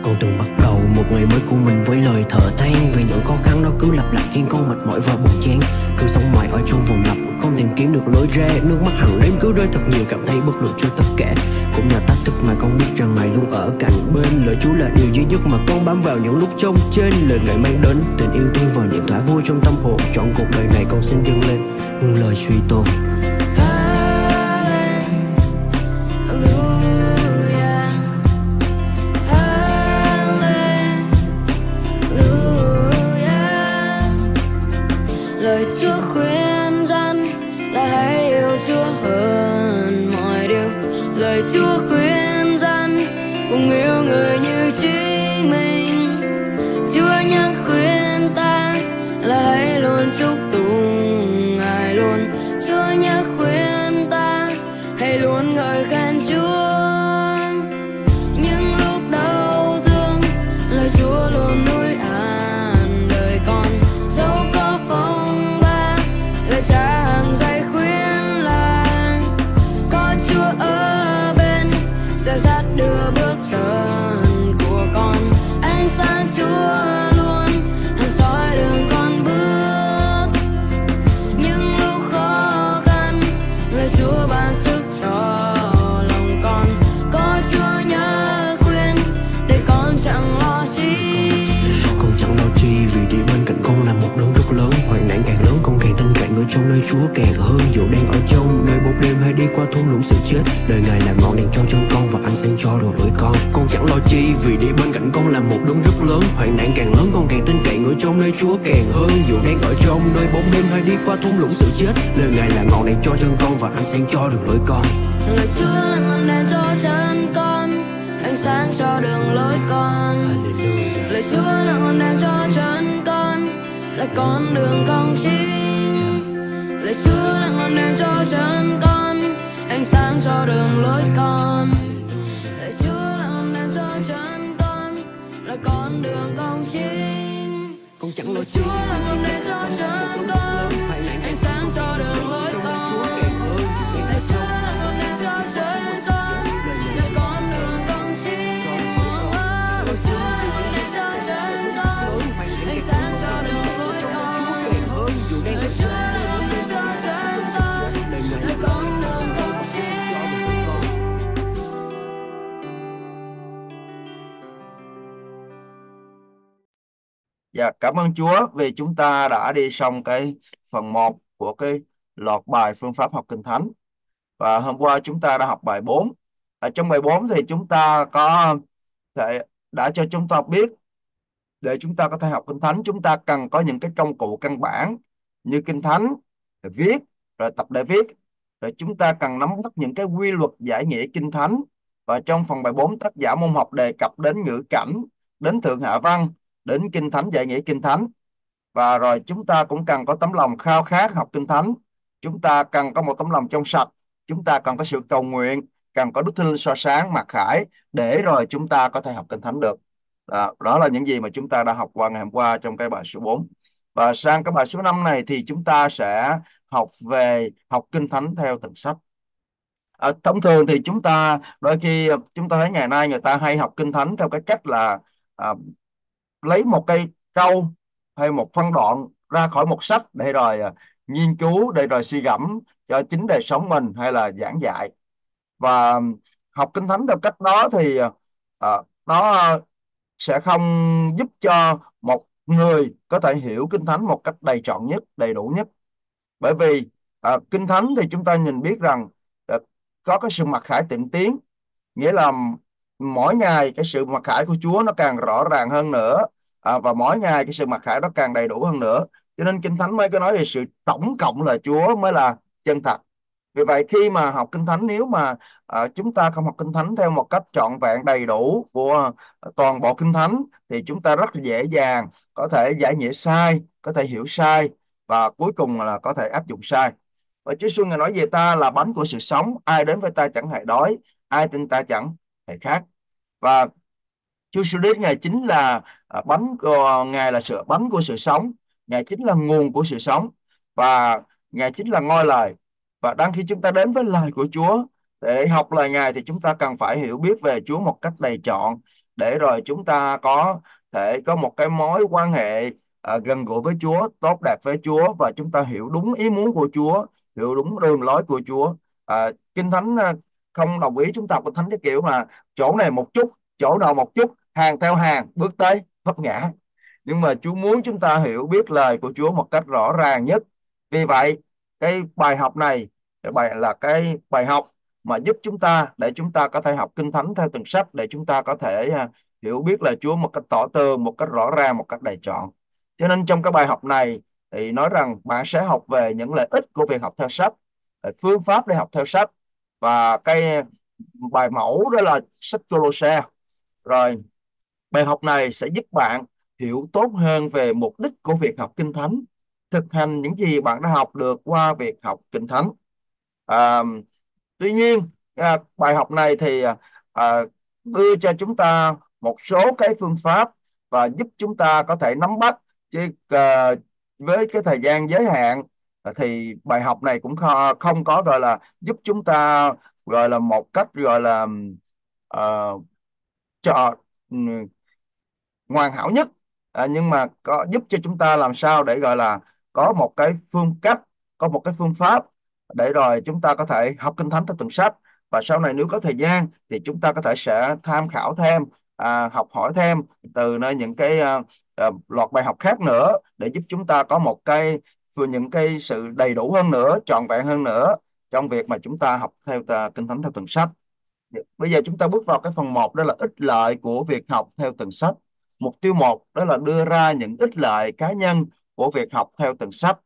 Con từng bắt đầu một ngày mới của mình với lời thở than, vì những khó khăn đó cứ lặp lại khiến con mệt mỏi và buồn chán. Cứ sống mãi ở trong vòng lặp, không tìm kiếm được lối ra. Nước mắt hàng đêm cứ rơi thật nhiều, cảm thấy bất lực cho tất cả. Cũng là thách thức mà con biết rằng Ngài luôn ở cạnh bên. Lời Chúa là điều duy nhất mà con bám vào những lúc trông trên. Lời Ngài mang đến tình yêu thương và niềm thỏa vui trong tâm hồn. Trọn cuộc đời này con xin dâng lên lời suy tôn. Lời Chúa khuyên dân là hãy yêu Chúa hơn mọi điều. Lời Chúa khuyên dân cùng yêu người như chính mình. Chúa nhắc khuyên ta là hãy luôn chúc tụng Ngài luôn. Chúa nhắc khuyên ta hãy luôn ngợi khen Chúa. Những lúc đau thương, lời Chúa luôn nuôi an đời con. Dẫu có phong ba, lời Cha hàng dạy khuyên là có Chúa ở bên sẽ dắt đưa bước chân của con. Ánh sáng Chúa luôn hằng soi đường con bước. Những lúc khó khăn, lời Chúa ban sức cho lòng con. Có Chúa nhớ khuyên để con chẳng lo chi. Con chẳng lo chi vì đi bên cạnh con là một đấng rất lớn. Hoạn nạn càng lớn con càng tin cậy ở trong nơi Chúa càng hơn. Dù đang ở trong nơi bóng đêm hay đi qua thung lũng sự chết, đời Ngài là ngọn đèn cho chân con và ánh sáng cho đường lối con. Con chẳng lo chi vì đi bên cạnh con là một đấng rất lớn. Hoạn nạn càng lớn con càng tin cậy ở trong nơi Chúa càng hơn. Dù đang ở trong nơi bóng đêm hay đi qua thung lũng sự chết, lời Ngài là ngọn đèn cho chân con và ánh sáng cho đường lối con. Lời Chúa là ngọn đèn cho chân con, ánh sáng cho đường lối con. Lời Chúa là ngọn đèn cho chân con, là con đường con chính. Lời Chúa là ngọn đèn cho chân con, ánh sáng cho đường lối con. Lời Chúa là ngọn đèn cho chân con, là con đường con chính. Con chẳng lo Lời chi Chúa là ngọn đèn cho chân con, ánh sáng cho đường lối con. Lời Chúa là ngọn đèn cho chân con, là con đường con chính. Lời Chúa là ngọn đèn cho chân con, ánh sáng cho đường lối con. Lời Chúa là ngọn đèn cho chân con, là con đường con chính. Dạ, cảm ơn Chúa vì chúng ta đã đi xong cái phần 1 của cái loạt bài phương pháp học Kinh Thánh. Và hôm qua chúng ta đã học bài 4. Ở trong bài 4 thì chúng ta đã cho chúng ta biết để chúng ta có thể học Kinh Thánh, chúng ta cần có những cái công cụ căn bản như Kinh Thánh, rồi viết, rồi tập để viết. Rồi chúng ta cần nắm bắt những cái quy luật giải nghĩa Kinh Thánh. Và trong phần bài 4, tác giả môn học đề cập đến ngữ cảnh, đến thượng hạ văn, đến Kinh Thánh, giải nghĩa Kinh Thánh. Và rồi chúng ta cũng cần có tấm lòng khao khát học Kinh Thánh. Chúng ta cần có một tấm lòng trong sạch. Chúng ta cần có sự cầu nguyện, cần có đức tin soi sáng mặc khải để rồi chúng ta có thể học Kinh Thánh được. Đó là những gì mà chúng ta đã học qua ngày hôm qua trong cái bài số 4. Và sang cái bài số 5 này thì chúng ta sẽ học về học Kinh Thánh theo từng sách. Thông thường thì chúng ta đôi khi chúng ta thấy ngày nay người ta hay học Kinh Thánh theo cái cách là lấy một cái câu hay một phân đoạn ra khỏi một sách để rồi nghiên cứu, để rồi suy gẫm cho chính đời sống mình hay là giảng dạy. Và học Kinh Thánh theo cách đó thì nó sẽ không giúp cho một người có thể hiểu Kinh Thánh một cách đầy trọn nhất, đầy đủ nhất. Bởi vì Kinh Thánh thì chúng ta nhìn biết rằng có cái sự mặc khải tịnh tiến, nghĩa là mỗi ngày cái sự mặc khải của Chúa nó càng rõ ràng hơn nữa, và mỗi ngày cái sự mặc khải nó càng đầy đủ hơn nữa. Cho nên Kinh Thánh mới có nói về sự tổng cộng là Chúa mới là chân thật. Vì vậy khi mà học Kinh Thánh, nếu mà chúng ta không học Kinh Thánh theo một cách trọn vẹn đầy đủ của toàn bộ Kinh Thánh thì chúng ta rất dễ dàng có thể giải nghĩa sai, có thể hiểu sai và cuối cùng là có thể áp dụng sai. Và Chúa Giêsu Ngài nói về ta là bánh của sự sống, ai đến với ta chẳng hề đói, ai tin ta chẳng hề khát. Và Chúa Giêsu Christ Ngài chính là bánh của Ngài, là bánh của sự sống. Ngài chính là nguồn của sự sống và Ngài chính là ngôi lời. Và đang khi chúng ta đến với lời của Chúa để học lời Ngài thì chúng ta cần phải hiểu biết về Chúa một cách đầy trọn. để rồi chúng ta có thể có một cái mối quan hệ gần gũi với Chúa, tốt đẹp với Chúa, và chúng ta hiểu đúng ý muốn của Chúa, hiểu đúng đường lối của Chúa. Kinh Thánh không đồng ý chúng ta học Kinh Thánh cái kiểu mà chỗ này một chút, chỗ nào một chút, hàng theo hàng, bước tới vấp ngã. Nhưng mà Chúa muốn chúng ta hiểu biết lời của Chúa một cách rõ ràng nhất. Vì vậy cái bài học này là cái bài học mà giúp chúng ta để chúng ta có thể học Kinh Thánh theo từng sách, để chúng ta có thể hiểu biết lời Chúa một cách tỏ tường, một cách rõ ràng, một cách đầy trọn. Cho nên trong cái bài học này thì nói rằng bạn sẽ học về những lợi ích của việc học theo sách, phương pháp để học theo sách, và cái bài mẫu đó là sách Cô-lô-se. Rồi bài học này sẽ giúp bạn hiểu tốt hơn về mục đích của việc học Kinh Thánh, thực hành những gì bạn đã học được qua việc học Kinh Thánh. À, Tuy nhiên bài học này thì à, đưa cho chúng ta một số cái phương pháp và giúp chúng ta có thể nắm bắt, chứ với cái thời gian giới hạn thì bài học này cũng không có gọi là giúp chúng ta gọi là một cách gọi là uh, cho hoàn hảo nhất. Nhưng mà có giúp cho chúng ta làm sao để gọi là có một cái phương cách, có một cái phương pháp để rồi chúng ta có thể học Kinh Thánh theo từng sách, và sau này nếu có thời gian thì chúng ta có thể sẽ tham khảo thêm, học hỏi thêm từ nơi những cái loạt bài học khác nữa, để giúp chúng ta có một cái những cái sự đầy đủ hơn nữa, trọn vẹn hơn nữa trong việc mà chúng ta học theo Kinh Thánh theo từng sách. Bây giờ chúng ta bước vào cái phần 1, đó là ích lợi của việc học theo từng sách. Mục tiêu 1 đó là đưa ra những ích lợi cá nhân của việc học theo từng sách.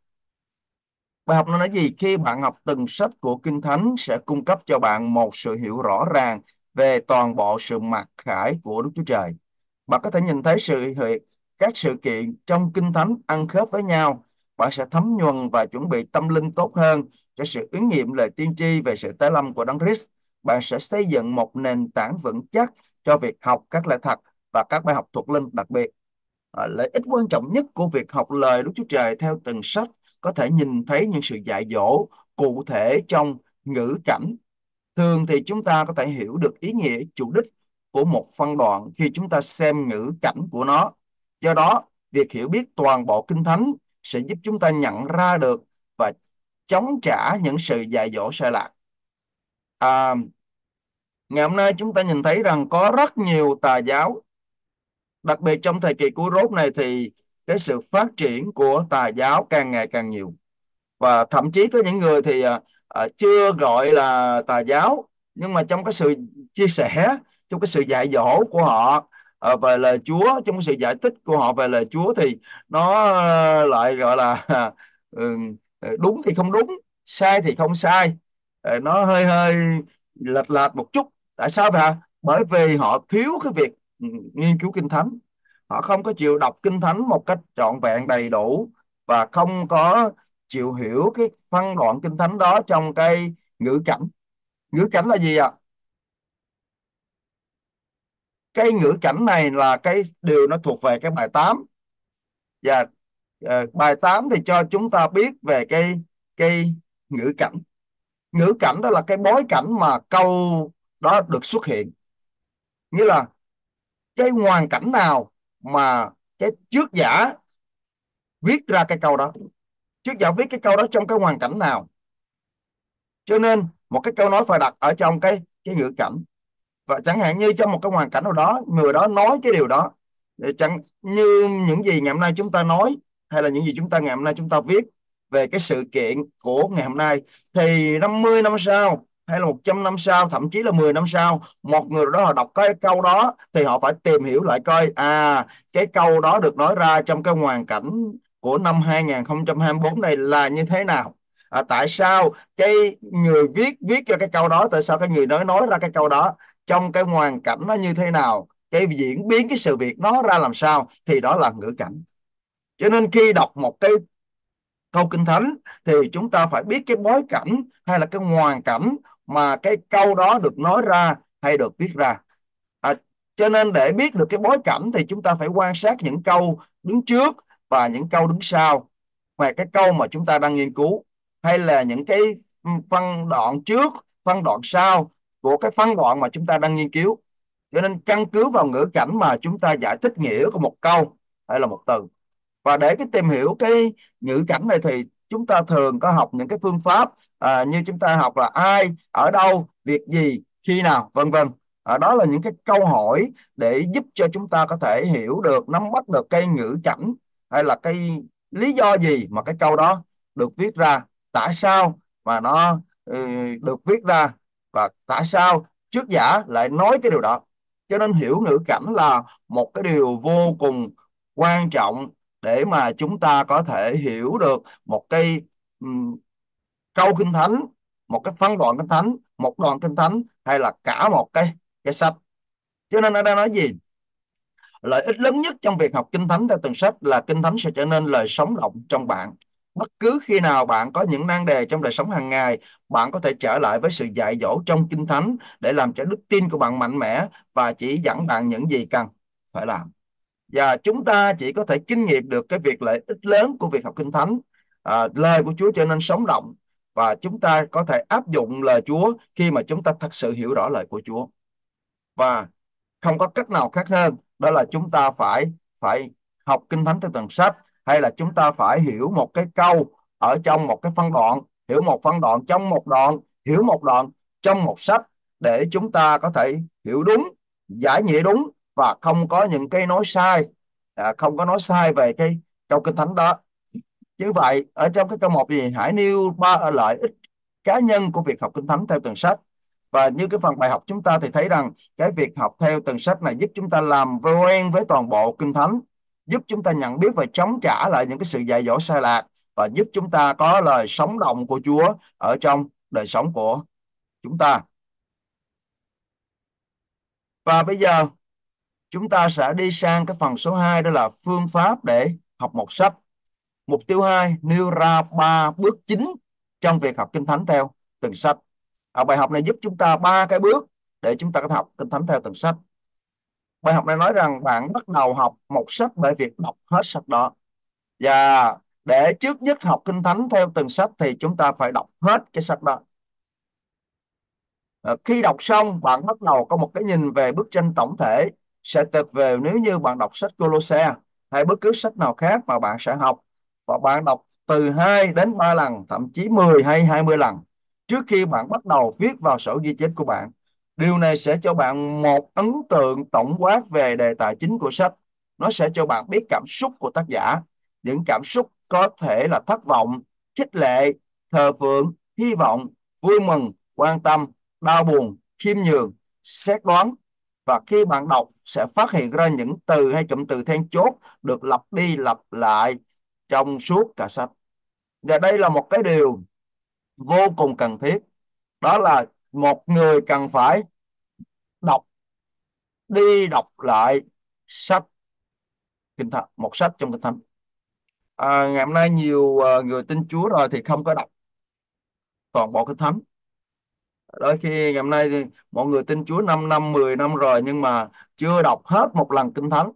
Bài học nó nói gì? Khi bạn học từng sách của Kinh Thánh sẽ cung cấp cho bạn một sự hiểu rõ ràng về toàn bộ sự mặc khải của Đức Chúa Trời. Bạn có thể nhìn thấy các sự kiện trong Kinh Thánh ăn khớp với nhau. Bạn sẽ thấm nhuần và chuẩn bị tâm linh tốt hơn cho sự ứng nghiệm lời tiên tri về sự tái lâm của Đấng Christ. Bạn sẽ xây dựng một nền tảng vững chắc cho việc học các lẽ thật và các bài học thuộc linh đặc biệt. Lợi ích quan trọng nhất của việc học lời Đức Chúa Trời theo từng sách có thể nhìn thấy những sự dạy dỗ cụ thể trong ngữ cảnh. Thường thì chúng ta có thể hiểu được ý nghĩa chủ đích của một phân đoạn khi chúng ta xem ngữ cảnh của nó. Do đó, việc hiểu biết toàn bộ Kinh Thánh sẽ giúp chúng ta nhận ra được và chống trả những sự dạy dỗ sai lạc. À, Ngày hôm nay chúng ta nhìn thấy rằng có rất nhiều tà giáo, đặc biệt trong thời kỳ cuối rốt này thì cái sự phát triển của tà giáo càng ngày càng nhiều, và thậm chí có những người thì chưa gọi là tà giáo, nhưng mà trong cái sự chia sẻ, trong cái sự dạy dỗ của họ về lời Chúa, trong cái sự giải thích của họ về lời Chúa thì nó lại gọi là ừ, đúng thì không đúng, sai thì không sai. Nó hơi hơi lệch lạc một chút. Tại sao vậy? Bởi vì họ thiếu cái việc nghiên cứu Kinh Thánh. Họ không có chịu đọc Kinh Thánh một cách trọn vẹn đầy đủ, và không có chịu hiểu cái phân đoạn Kinh Thánh đó trong cái ngữ cảnh. Ngữ cảnh là gì ạ? Cái ngữ cảnh này là cái điều nó thuộc về cái bài 8. Và bài 8 thì cho chúng ta biết về cái ngữ cảnh. Ngữ cảnh đó là cái bối cảnh mà câu đó được xuất hiện. Nghĩa là cái hoàn cảnh nào mà cái trước giả viết ra cái câu đó, trước giả viết cái câu đó trong cái hoàn cảnh nào. Cho nên một cái câu nói phải đặt ở trong cái ngữ cảnh. Và chẳng hạn như trong một cái hoàn cảnh nào đó, người đó nói cái điều đó, chẳng như những gì ngày hôm nay chúng ta nói, hay là những gì chúng ta ngày hôm nay chúng ta viết về cái sự kiện của ngày hôm nay, thì 50 năm sau hay là 100 năm sau, thậm chí là 10 năm sau, một người đó họ đọc cái câu đó thì họ phải tìm hiểu lại coi cái câu đó được nói ra trong cái hoàn cảnh của năm 2024 này là như thế nào. Tại sao cái người viết cho cái câu đó, tại sao cái người nói ra cái câu đó trong cái hoàn cảnh nó như thế nào, cái diễn biến cái sự việc nó ra làm sao, thì đó là ngữ cảnh. Cho nên khi đọc một cái câu Kinh Thánh thì chúng ta phải biết cái bối cảnh hay là cái hoàn cảnh mà cái câu đó được nói ra hay được viết ra. Cho nên để biết được cái bối cảnh thì chúng ta phải quan sát những câu đứng trước và những câu đứng sau về cái câu mà chúng ta đang nghiên cứu, hay là những cái phân đoạn trước, phân đoạn sau của cái phân đoạn mà chúng ta đang nghiên cứu. Cho nên căn cứ vào ngữ cảnh mà chúng ta giải thích nghĩa của một câu hay là một từ. Và để cái tìm hiểu cái ngữ cảnh này thì chúng ta thường có học những cái phương pháp như chúng ta học là ai, ở đâu, việc gì, khi nào, vân vân. Đó là những cái câu hỏi để giúp cho chúng ta có thể hiểu được, nắm bắt được cái ngữ cảnh hay là cái lý do gì mà cái câu đó được viết ra, tại sao mà nó được viết ra, và tại sao trước giả lại nói cái điều đó. Cho nên hiểu ngữ cảnh là một cái điều vô cùng quan trọng để mà chúng ta có thể hiểu được một cái câu kinh thánh, một cái phân đoạn kinh thánh, một đoạn kinh thánh, hay là cả một cái sách. Cho nên ở đây nói gì? Lợi ích lớn nhất trong việc học kinh thánh theo từng sách là kinh thánh sẽ trở nên lời sống động trong bạn. Bất cứ khi nào bạn có những nan đề trong đời sống hàng ngày, bạn có thể trở lại với sự dạy dỗ trong kinh thánh để làm cho đức tin của bạn mạnh mẽ và chỉ dẫn bạn những gì cần phải làm. Và chúng ta chỉ có thể kinh nghiệm được cái việc lợi ích lớn của việc học kinh thánh, lời của Chúa trở nên sống động, và chúng ta có thể áp dụng lời Chúa khi mà chúng ta thật sự hiểu rõ lời của Chúa. Và không có cách nào khác hơn, đó là chúng ta phải phải học kinh thánh theo từng sách, hay là chúng ta phải hiểu một cái câu ở trong một cái phân đoạn, hiểu một phân đoạn trong một đoạn, hiểu một đoạn trong một sách, để chúng ta có thể hiểu đúng, giải nghĩa đúng, và không có những cái nói sai, không có nói sai về cái câu kinh thánh đó. Như vậy ở trong cái câu một gì, hãy nêu ba lợi ích cá nhân của việc học kinh thánh theo từng sách. Và như cái phần bài học chúng ta thì thấy rằng cái việc học theo từng sách này giúp chúng ta làm quen với toàn bộ kinh thánh, giúp chúng ta nhận biết và chống trả lại những cái sự dạy dỗ sai lạc, và giúp chúng ta có lời sống động của Chúa ở trong đời sống của chúng ta. Và bây giờ chúng ta sẽ đi sang cái phần số 2, đó là phương pháp để học một sách. Mục tiêu 2 nêu ra 3 bước chính trong việc học kinh thánh theo từng sách. Bài học này giúp chúng ta 3 cái bước để chúng ta có thể học kinh thánh theo từng sách. Bài học này nói rằng bạn bắt đầu học một sách bởi việc đọc hết sách đó. Và để trước nhất học kinh thánh theo từng sách thì chúng ta phải đọc hết cái sách đó. Khi đọc xong, bạn bắt đầu có một cái nhìn về bức tranh tổng thể sẽ tuyệt vời nếu như bạn đọc sách Cô-lô-se hay bất cứ sách nào khác mà bạn sẽ học, và bạn đọc từ 2 đến 3 lần, thậm chí 10 hay 20 lần trước khi bạn bắt đầu viết vào sổ ghi chép của bạn. Điều này sẽ cho bạn một ấn tượng tổng quát về đề tài chính của sách. Nó sẽ cho bạn biết cảm xúc của tác giả. Những cảm xúc có thể là thất vọng, khích lệ, thờ phượng, hy vọng, vui mừng, quan tâm, đau buồn, khiêm nhường, xét đoán. Và khi bạn đọc sẽ phát hiện ra những từ hay cụm từ then chốt được lặp đi lặp lại trong suốt cả sách. Và đây là một cái điều vô cùng cần thiết. Đó là một người cần phải đọc đi đọc lại sách kinh thánh, một sách trong kinh thánh. Ngày hôm nay nhiều người tin Chúa rồi thì không có đọc toàn bộ kinh thánh. Đôi khi ngày hôm nay thì mọi người tin Chúa 5 năm 10 năm rồi nhưng mà chưa đọc hết một lần kinh thánh.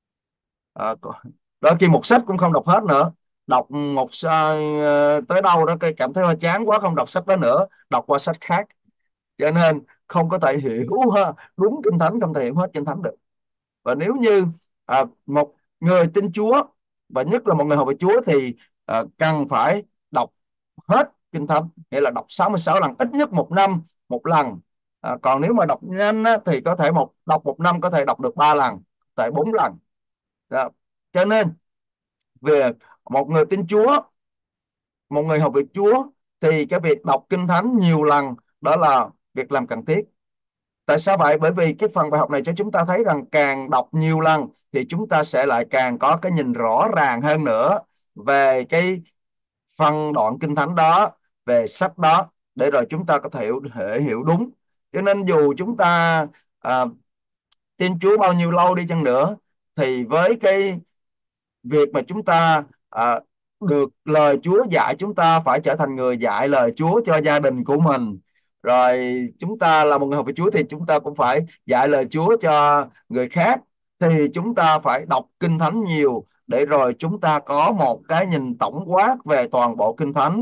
Đôi khi một sách cũng không đọc hết nữa, đọc tới đâu đó cái cảm thấy hơi chán quá, không đọc sách đó nữa, đọc qua sách khác. Cho nên không có thể hiểu đúng kinh thánh, không thể hiểu hết kinh thánh được. Và nếu như một người tin Chúa, và nhất là một người hầu về Chúa, thì cần phải đọc hết kinh thánh, nghĩa là đọc 66 lần, ít nhất một năm một lần. Còn nếu mà đọc nhanh á, thì có thể đọc một năm có thể đọc được 3 lần, tại 4 lần. Đó. Cho nên về một người tin Chúa, một người học việc Chúa, thì cái việc đọc kinh thánh nhiều lần đó là việc làm cần thiết. Tại sao vậy? Bởi vì cái phần bài học này cho chúng ta thấy rằng càng đọc nhiều lần thì chúng ta sẽ lại càng có cái nhìn rõ ràng hơn nữa về cái phân đoạn kinh thánh đó, về sách đó, để rồi chúng ta có thể hiểu đúng. Cho nên dù chúng ta tin Chúa bao nhiêu lâu đi chăng nữa, thì với cái việc mà chúng ta được lời Chúa dạy, chúng ta phải trở thành người dạy lời Chúa cho gia đình của mình. Rồi chúng ta là một người học với Chúa thì chúng ta cũng phải dạy lời Chúa cho người khác. Thì chúng ta phải đọc kinh thánh nhiều để rồi chúng ta có một cái nhìn tổng quát về toàn bộ kinh thánh.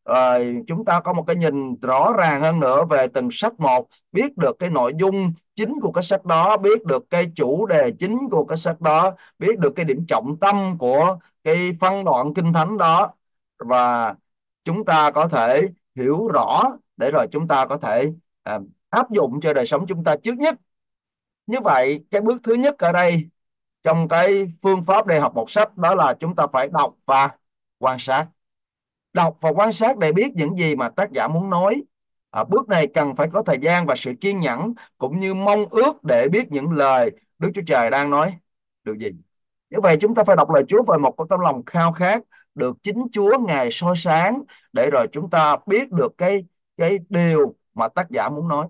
Rồi chúng ta có một cái nhìn rõ ràng hơn nữa về từng sách một, biết được cái nội dung chính của cái sách đó, biết được cái chủ đề chính của cái sách đó, biết được cái điểm trọng tâm của cái phân đoạn kinh thánh đó, và chúng ta có thể hiểu rõ để rồi chúng ta có thể áp dụng cho đời sống chúng ta trước nhất. Như vậy cái bước thứ nhất ở đây trong cái phương pháp để học một sách đó là chúng ta phải đọc và quan sát. Đọc và quan sát để biết những gì mà tác giả muốn nói. Bước này cần phải có thời gian và sự kiên nhẫn, cũng như mong ước để biết những lời Đức Chúa Trời đang nói điều gì. Như vậy chúng ta phải đọc lời Chúa với một cái tấm lòng khao khát được chính Chúa Ngài soi sáng, để rồi chúng ta biết được cái điều mà tác giả muốn nói.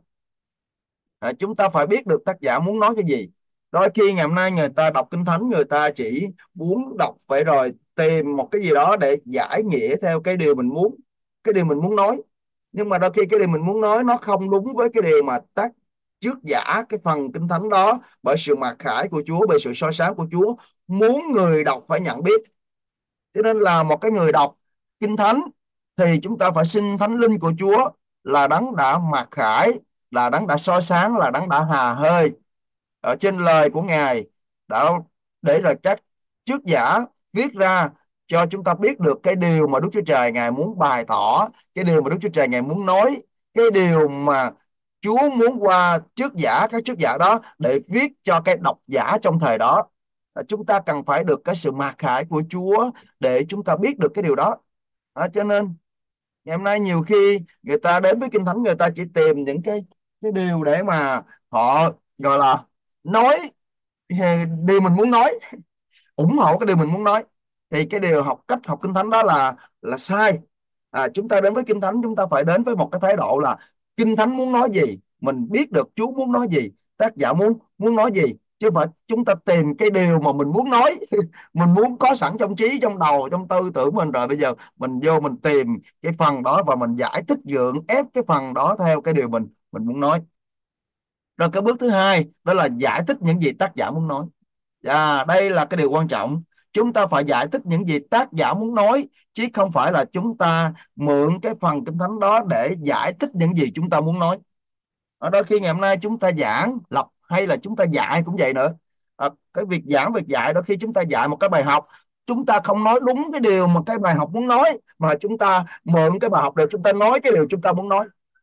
Chúng ta phải biết được tác giả muốn nói cái gì. Đôi khi ngày hôm nay người ta đọc Kinh Thánh, người ta chỉ muốn đọc vậy rồi tìm một cái gì đó để giải nghĩa theo cái điều mình muốn nói. Nhưng mà đôi khi cái điều mình muốn nói nó không đúng với cái điều mà trước giả cái phần Kinh Thánh đó, bởi sự mặc khải của Chúa, bởi sự soi sáng của Chúa, muốn người đọc phải nhận biết. Cho nên là một cái người đọc Kinh Thánh thì chúng ta phải xin Thánh Linh của Chúa, là đấng đã mặc khải, là đấng đã soi sáng, là đấng đã hà hơi ở trên lời của Ngài, đã để rồi các trước giả viết ra cho chúng ta biết được cái điều mà Đức Chúa Trời Ngài muốn bày tỏ, cái điều mà Đức Chúa Trời Ngài muốn nói, cái điều mà Chúa muốn qua các trước giả đó để viết cho cái độc giả trong thời đó. Chúng ta cần phải được cái sự mặc khải của Chúa để chúng ta biết được cái điều đó. Cho nên ngày hôm nay nhiều khi người ta đến với Kinh Thánh, người ta chỉ tìm những cái điều để mà họ gọi là nói điều mình muốn nói, ủng hộ cái điều mình muốn nói, thì cái điều cách học Kinh Thánh đó là sai. Chúng ta đến với Kinh Thánh, chúng ta phải đến với một cái thái độ là Kinh Thánh muốn nói gì, mình biết được Chúa muốn nói gì, tác giả muốn muốn nói gì, chứ không phải chúng ta tìm cái điều mà mình muốn nói mình muốn có sẵn trong trí, trong đầu, trong tư tưởng mình, rồi bây giờ mình vô mình tìm cái phần đó và mình giải thích gượng ép cái phần đó theo cái điều mình muốn nói. Rồi cái bước thứ hai đó là giải thích những gì tác giả muốn nói. Đây là cái điều quan trọng. Chúng ta phải giải thích những gì tác giả muốn nói, chứ không phải là chúng ta mượn cái phần Kinh Thánh đó để giải thích những gì chúng ta muốn nói. Ở đôi khi ngày hôm nay chúng ta giảng lập hay là chúng ta dạy cũng vậy nữa. Cái việc giảng, việc dạy, đôi khi chúng ta dạy một cái bài học, chúng ta không nói đúng cái điều mà cái bài học muốn nói, mà chúng ta mượn cái bài học để chúng ta nói cái điều chúng ta muốn nói.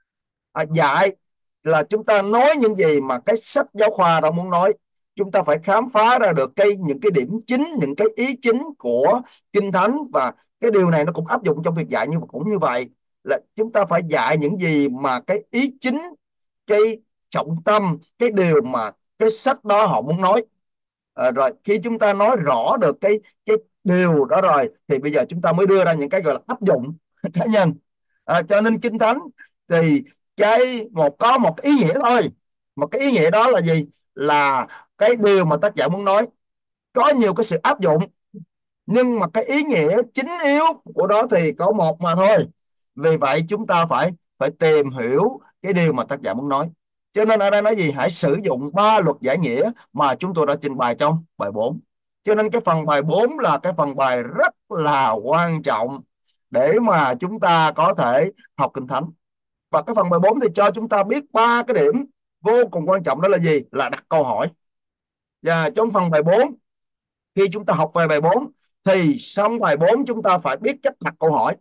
Dạy là chúng ta nói những gì mà cái sách giáo khoa đó muốn nói. Chúng ta phải khám phá ra được những cái điểm chính, những cái ý chính của Kinh Thánh, và cái điều này nó cũng áp dụng trong việc dạy cũng như vậy, là chúng ta phải dạy những gì mà cái ý chính, cái trọng tâm, cái điều mà cái sách đó họ muốn nói. Rồi khi chúng ta nói rõ được cái điều đó rồi thì bây giờ chúng ta mới đưa ra những cái gọi là áp dụng cá nhân. Cho nên Kinh Thánh thì có một ý nghĩa thôi. Một cái ý nghĩa đó là gì? Là cái điều mà tác giả muốn nói. Có nhiều cái sự áp dụng, nhưng mà cái ý nghĩa chính yếu của đó thì có một mà thôi. Vì vậy chúng ta phải phải tìm hiểu cái điều mà tác giả muốn nói. Cho nên ở đây nói gì? Hãy sử dụng 3 luật giải nghĩa mà chúng tôi đã trình bày trong bài 4. Cho nên cái phần bài 4 là cái phần bài rất là quan trọng để mà chúng ta có thể học Kinh Thánh. Và cái phần bài 4 thì cho chúng ta biết 3 cái điểm vô cùng quan trọng, đó là gì? Là đặt câu hỏi. Và trong phần bài 4, khi chúng ta học về bài 4 thì xong bài 4 chúng ta phải biết cách đặt câu hỏi,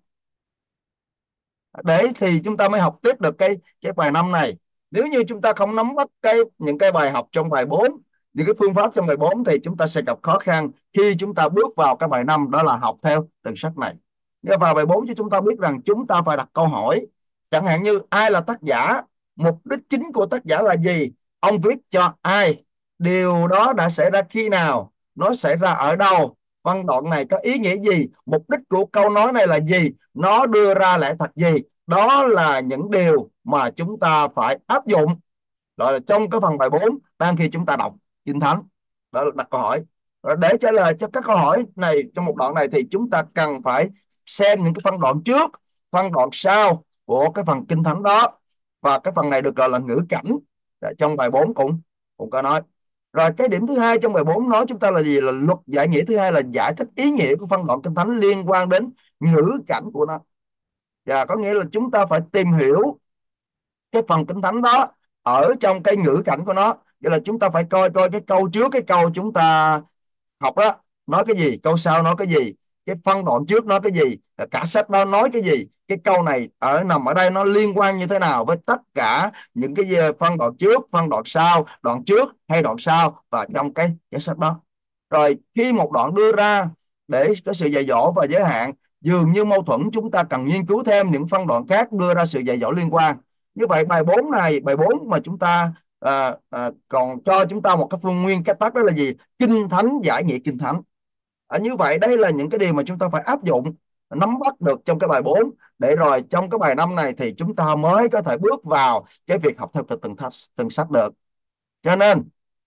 để thì chúng ta mới học tiếp được cái bài 5 này. Nếu như chúng ta không nắm bắt những cái bài học trong bài 4, những cái phương pháp trong bài 4, thì chúng ta sẽ gặp khó khăn khi chúng ta bước vào cái bài 5, đó là học theo từng sách này. Nhưng vào bài 4 cho chúng ta biết rằng chúng ta phải đặt câu hỏi. Chẳng hạn như ai là tác giả, mục đích chính của tác giả là gì, ông viết cho ai, điều đó đã xảy ra khi nào, nó xảy ra ở đâu, văn đoạn này có ý nghĩa gì, mục đích của câu nói này là gì, nó đưa ra lẽ thật gì. Đó là những điều mà chúng ta phải áp dụng rồi trong cái phần bài 4 đang khi chúng ta đọc Kinh Thánh. Đó là đặt câu hỏi. Rồi để trả lời cho các câu hỏi này trong một đoạn này thì chúng ta cần phải xem những cái phân đoạn trước, phân đoạn sau của cái phần Kinh Thánh đó. Và cái phần này được gọi là ngữ cảnh, trong bài 4 cũng có nói. Rồi cái điểm thứ hai trong bài 4 nói chúng ta là gì? Là luật giải nghĩa thứ hai, là giải thích ý nghĩa của phân đoạn Kinh Thánh liên quan đến ngữ cảnh của nó. Và có nghĩa là chúng ta phải tìm hiểu cái phần kinh thánh đó ở trong cái ngữ cảnh của nó. Vậy là chúng ta phải coi coi cái câu trước, cái câu chúng ta học á nói cái gì, câu sau nói cái gì, cái phân đoạn trước nói cái gì, cả sách đó nói cái gì, cái câu này nằm ở đây nó liên quan như thế nào với tất cả những cái phân đoạn trước, phân đoạn sau, đoạn trước hay đoạn sau và trong cái sách đó. Rồi khi một đoạn đưa ra để có sự dạy dỗ và giới hạn dường như mâu thuẫn, chúng ta cần nghiên cứu thêm những phân đoạn khác đưa ra sự dạy dỗ liên quan. Như vậy bài 4 này, bài 4 mà chúng ta còn cho chúng ta một cái phương nguyên cái tắt, đó là gì? Kinh thánh giải nghĩa kinh thánh. Như vậy đây là những cái điều mà chúng ta phải áp dụng, nắm bắt được trong cái bài 4 để rồi trong cái bài 5 này thì chúng ta mới có thể bước vào cái việc học theo từng sách được. Cho nên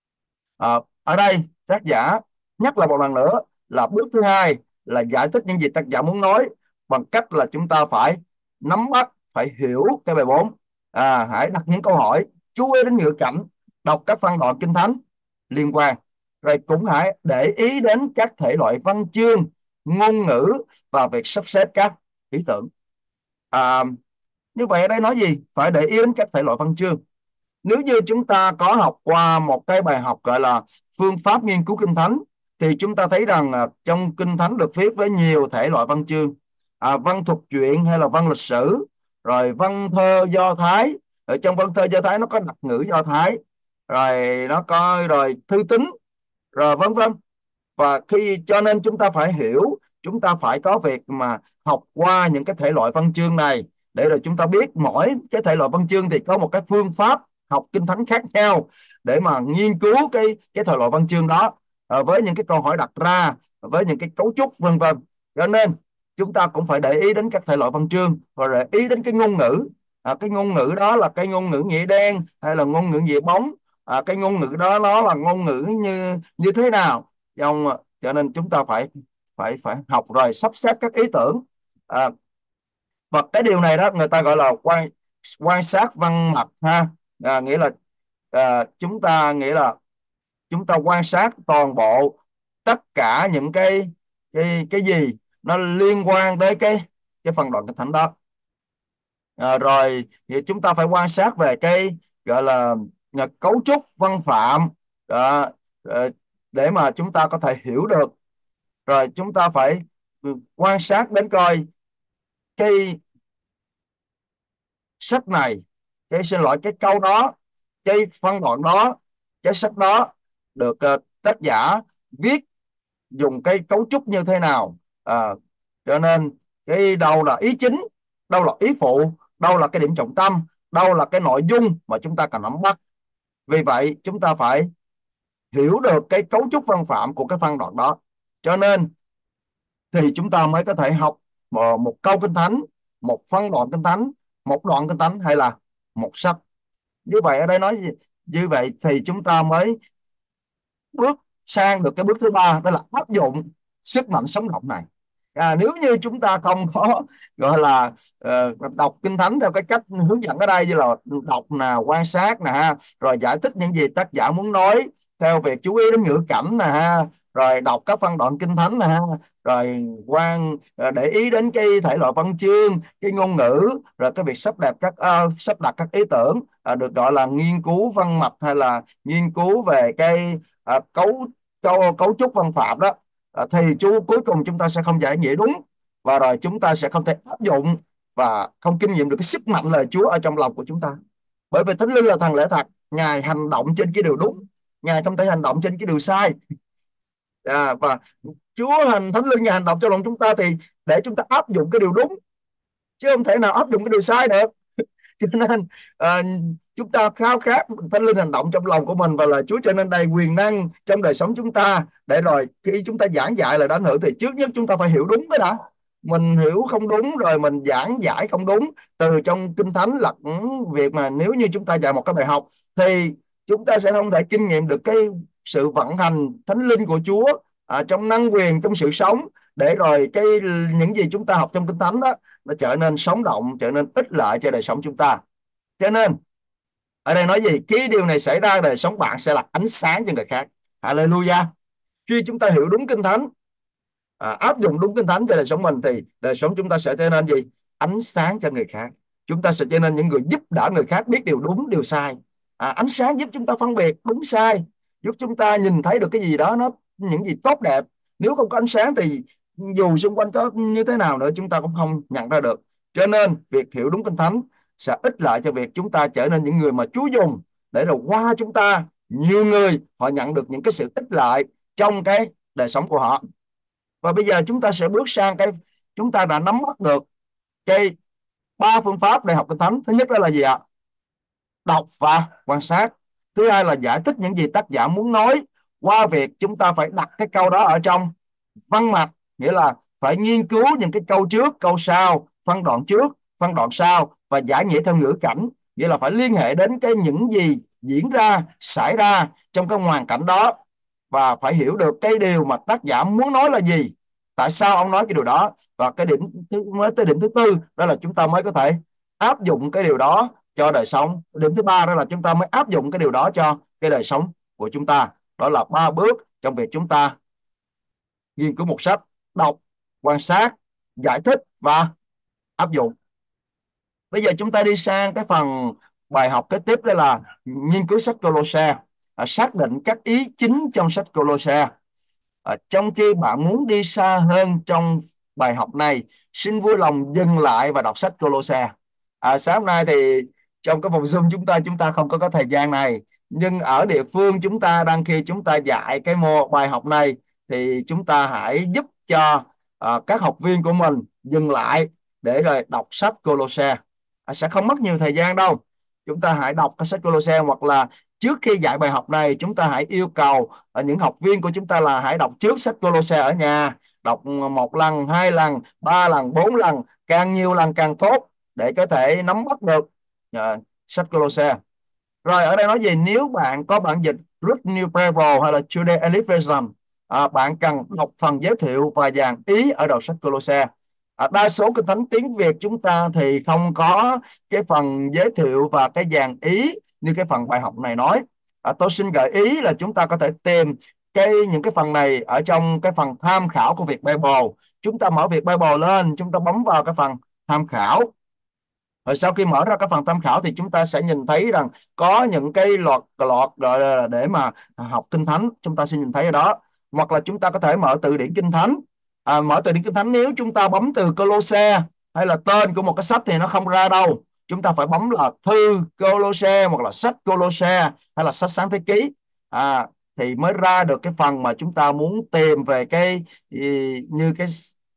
ở đây tác giả nhắc lại một lần nữa là bước thứ hai là giải thích những gì tác giả muốn nói bằng cách là chúng ta phải nắm bắt, phải hiểu cái bài 4. Hãy đặt những câu hỏi, chú ý đến ngữ cảnh, đọc các phân đoạn kinh thánh liên quan, rồi cũng hãy để ý đến các thể loại văn chương, ngôn ngữ và việc sắp xếp các ý tưởng. Như vậy ở đây nói gì? Phải để ý đến các thể loại văn chương. Nếu như chúng ta có học qua một cái bài học gọi là phương pháp nghiên cứu kinh thánh thì chúng ta thấy rằng trong kinh thánh được viết với nhiều thể loại văn chương, văn thuật truyện hay là văn lịch sử, rồi văn thơ Do Thái. Ở trong văn thơ Do Thái nó có đặc ngữ Do Thái, rồi nó có rồi thư tín, rồi vân vân. Và cho nên chúng ta phải hiểu, chúng ta phải có việc mà học qua những cái thể loại văn chương này để rồi chúng ta biết mỗi cái thể loại văn chương thì có một cái phương pháp học kinh thánh khác nhau để mà nghiên cứu cái thể loại văn chương đó, với những cái câu hỏi đặt ra, với những cái cấu trúc vân vân. Cho nên chúng ta cũng phải để ý đến các thể loại văn chương và để ý đến cái ngôn ngữ. Cái ngôn ngữ đó là cái ngôn ngữ nghĩa đen hay là ngôn ngữ nghĩa bóng, cái ngôn ngữ đó nó là ngôn ngữ như như thế nào. Cho nên chúng ta phải phải phải học rồi sắp xếp các ý tưởng. à, và cái điều này đó người ta gọi là quan sát văn mạch ha. Nghĩa là nghĩa là chúng ta quan sát toàn bộ tất cả những cái gì nó liên quan tới cái phần đoạn kinh thánh đó. Rồi thì chúng ta phải quan sát về cái gọi là cấu trúc văn phạm, à, à, để mà chúng ta có thể hiểu được. Rồi chúng ta phải quan sát đến coi cái sách này, cái câu đó, cái phân đoạn đó, cái sách đó được tác giả viết dùng cái cấu trúc như thế nào. Cho nên cái đâu là ý chính, đâu là ý phụ, đâu là cái điểm trọng tâm, đâu là cái nội dung mà chúng ta cần nắm bắt. Vì vậy chúng ta phải hiểu được cái cấu trúc văn phạm của cái phân đoạn đó, cho nên thì chúng ta mới có thể học một câu kinh thánh, một phân đoạn kinh thánh, một đoạn kinh thánh hay là một sách. Như vậy ở đây nói gì? Như vậy thì chúng ta mới bước sang được cái bước thứ ba, đó là áp dụng sức mạnh sống động này. Nếu như chúng ta không có gọi là đọc kinh thánh theo cái cách hướng dẫn ở đây, như là đọc nè, quan sát nè ha, rồi giải thích những gì tác giả muốn nói theo việc chú ý đến ngữ cảnh nè ha, rồi đọc các phân đoạn kinh thánh nè ha, rồi để ý đến cái thể loại văn chương, cái ngôn ngữ, rồi cái việc sắp đặt các ý tưởng, được gọi là nghiên cứu văn mạch hay là nghiên cứu về cái cấu trúc văn phạm đó. Thì cuối cùng chúng ta sẽ không giải nghĩa đúng, và rồi chúng ta sẽ không thể áp dụng và không kinh nghiệm được cái sức mạnh lời Chúa ở trong lòng của chúng ta. Bởi vì Thánh Linh là thần lẽ thật, Ngài hành động trên cái điều đúng, Ngài không thể hành động trên cái điều sai. Và Thánh Linh Ngài hành động trong lòng chúng ta thì để chúng ta áp dụng cái điều đúng, chứ không thể nào áp dụng cái điều sai được. Cho nên chúng ta khao khát Thánh Linh hành động trong lòng của mình và lời Chúa trở nên đầy quyền năng trong đời sống chúng ta, để rồi khi chúng ta giảng dạy lời đã hữu thì trước nhất chúng ta phải hiểu đúng cái đã. Mình hiểu không đúng rồi mình giảng giải không đúng từ trong kinh thánh là việc mà nếu như chúng ta dạy một cái bài học thì chúng ta sẽ không thể kinh nghiệm được cái sự vận hành Thánh Linh của Chúa trong năng quyền, trong sự sống, để rồi những gì chúng ta học trong kinh thánh đó nó trở nên sống động, trở nên ích lợi cho đời sống chúng ta. Cho nên ở đây nói gì? Khi điều này xảy ra, đời sống bạn sẽ là ánh sáng cho người khác. Hallelujah. Khi chúng ta hiểu đúng kinh thánh, áp dụng đúng kinh thánh cho đời sống mình thì đời sống chúng ta sẽ trở nên gì? ánh sáng cho người khác. Chúng ta sẽ trở nên những người giúp đỡ người khác biết điều đúng điều sai. Ánh sáng giúp chúng ta phân biệt đúng sai, giúp chúng ta nhìn thấy được cái gì đó nó những gì tốt đẹp. Nếu không có ánh sáng thì dù xung quanh có như thế nào nữa chúng ta cũng không nhận ra được. Cho nên việc hiểu đúng Kinh Thánh sẽ ích lợi cho việc chúng ta trở nên những người mà Chúa dùng, để rồi qua chúng ta nhiều người họ nhận được những cái sự ích lợi trong cái đời sống của họ. Và bây giờ chúng ta sẽ bước sang cái, chúng ta đã nắm bắt được cái ba phương pháp để học Kinh Thánh. Thứ nhất đó là gì ạ? Đọc và quan sát. Thứ hai là giải thích những gì tác giả muốn nói qua việc chúng ta phải đặt cái câu đó ở trong văn mạch, nghĩa là phải nghiên cứu những cái câu trước, câu sau, phân đoạn trước, phân đoạn sau, và giải nghĩa theo ngữ cảnh, nghĩa là phải liên hệ đến cái những gì diễn ra, xảy ra trong cái hoàn cảnh đó, và phải hiểu được cái điều mà tác giả muốn nói là gì, tại sao ông nói cái điều đó. Và cái điểm mới tới điểm thứ tư đó là chúng ta mới có thể áp dụng cái điều đó cho đời sống. Điểm thứ ba đó là chúng ta mới áp dụng cái điều đó cho cái đời sống của chúng ta. Đó là ba bước trong việc chúng ta nghiên cứu một sách: đọc, quan sát, giải thích và áp dụng. Bây giờ chúng ta đi sang cái phần bài học kế tiếp, đó là nghiên cứu sách Cô-lô-se, xác định các ý chính trong sách Cô-lô-se. Trong khi bạn muốn đi xa hơn trong bài học này, xin vui lòng dừng lại và đọc sách Cô-lô-se. Sáng hôm nay thì trong cái vòng Zoom chúng ta không có thời gian này, nhưng ở địa phương chúng ta đang khi chúng ta dạy cái bài học này thì chúng ta hãy giúp cho các học viên của mình dừng lại để rồi đọc sách Cô-lô-se. Sẽ không mất nhiều thời gian đâu. Chúng ta hãy đọc cái sách Cô-lô-se, hoặc là trước khi dạy bài học này chúng ta hãy yêu cầu những học viên của chúng ta là hãy đọc trước sách Cô-lô-se ở nhà, đọc một lần, hai lần, ba lần, bốn lần, càng nhiều lần càng tốt, để có thể nắm bắt được sách Cô-lô-se. Rồi ở đây nói gì? Nếu bạn có bản dịch Good New Bible hay là Today English Version, bạn cần đọc phần giới thiệu và dàn ý ở đầu sách Cô-lô-se. Đa số kinh thánh tiếng Việt chúng ta thì không có cái phần giới thiệu và cái dàn ý như cái phần bài học này nói. Tôi xin gợi ý là chúng ta có thể tìm những cái phần này ở trong cái phần tham khảo của Việt Bible. Chúng ta mở Việt Bible lên, chúng ta bấm vào cái phần tham khảo. Rồi sau khi mở ra cái phần tham khảo thì chúng ta sẽ nhìn thấy rằng có những cái loạt gọi là để mà học kinh thánh, chúng ta sẽ nhìn thấy ở đó. Hoặc là chúng ta có thể mở từ điển kinh thánh. Mở từ điển kinh thánh, nếu chúng ta bấm từ Cô-lô-se hay là tên của một cái sách thì nó không ra đâu. Chúng ta phải bấm là thư Cô-lô-se, hoặc là sách Cô-lô-se, hay là sách Sáng Thế Ký, thì mới ra được cái phần mà chúng ta muốn tìm về cái như cái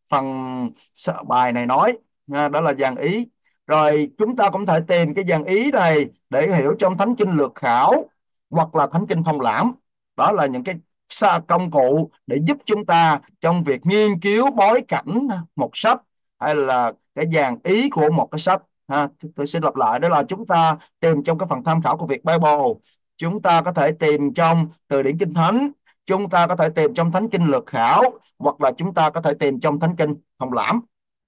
phần bài này nói. Đó là dàn ý. Rồi chúng ta cũng thể tìm cái dàn ý này để hiểu trong Thánh Kinh Lược Khảo hoặc là Thánh Kinh Thông Lãm. Đó là những cái công cụ để giúp chúng ta trong việc nghiên cứu bối cảnh một sách, hay là cái dàn ý của một cái sách. Tôi xin lặp lại, đó là chúng ta tìm trong cái phần tham khảo của Việt Bible, chúng ta có thể tìm trong từ điển kinh thánh, chúng ta có thể tìm trong Thánh Kinh Lược Khảo, hoặc là chúng ta có thể tìm trong Thánh Kinh Thông Lãm.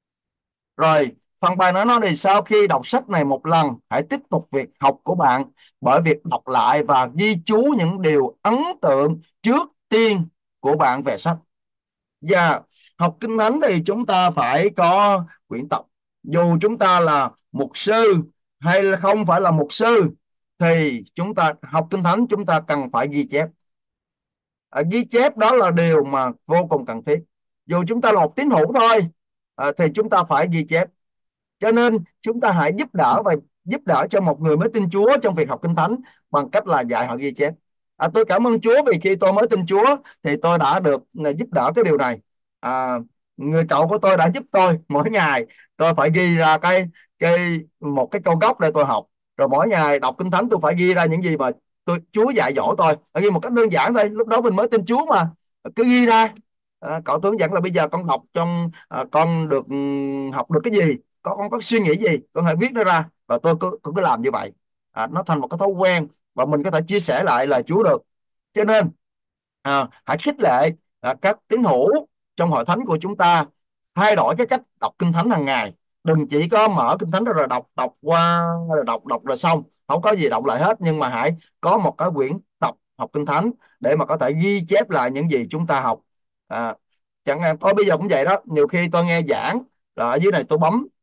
Rồi phần bài nói thì sau khi đọc sách này một lần, hãy tiếp tục việc học của bạn bởi việc đọc lại và ghi chú những điều ấn tượng trước tiên của bạn về sách. Và học kinh thánh thì chúng ta phải có quyển tập. Dù chúng ta là mục sư hay là không phải là mục sư, thì chúng ta học kinh thánh chúng ta cần phải ghi chép. Ghi chép đó là điều mà vô cùng cần thiết. Dù chúng ta là một tín hữu thôi, thì chúng ta phải ghi chép. Cho nên chúng ta hãy giúp đỡ cho một người mới tin Chúa trong việc học kinh thánh bằng cách là dạy họ ghi chép. Tôi cảm ơn Chúa vì khi tôi mới tin Chúa thì tôi đã được giúp đỡ cái điều này. Người cậu của tôi đã giúp tôi mỗi ngày tôi phải ghi ra một cái câu gốc để tôi học. Rồi mỗi ngày đọc kinh thánh tôi phải ghi ra những gì mà Chúa dạy dỗ tôi. Ghi một cách đơn giản thôi, lúc đó mình mới tin Chúa mà, cứ ghi ra. Cậu tôi hướng dẫn là bây giờ con đọc con được học được cái gì, con có suy nghĩ gì, con hãy viết nó ra, và tôi cứ làm như vậy. Nó thành một cái thói quen và mình có thể chia sẻ lại lời Chúa được. Cho nên hãy khích lệ các tín hữu trong hội thánh của chúng ta thay đổi cái cách đọc kinh thánh hàng ngày. Đừng chỉ có mở kinh thánh rồi đọc qua rồi đọc rồi xong, không có gì đọc lại hết, nhưng mà hãy có một cái quyển tập học kinh thánh để mà có thể ghi chép lại những gì chúng ta học. Chẳng hạn tôi bây giờ cũng vậy đó, nhiều khi tôi nghe giảng rồi ở dưới này tôi bấm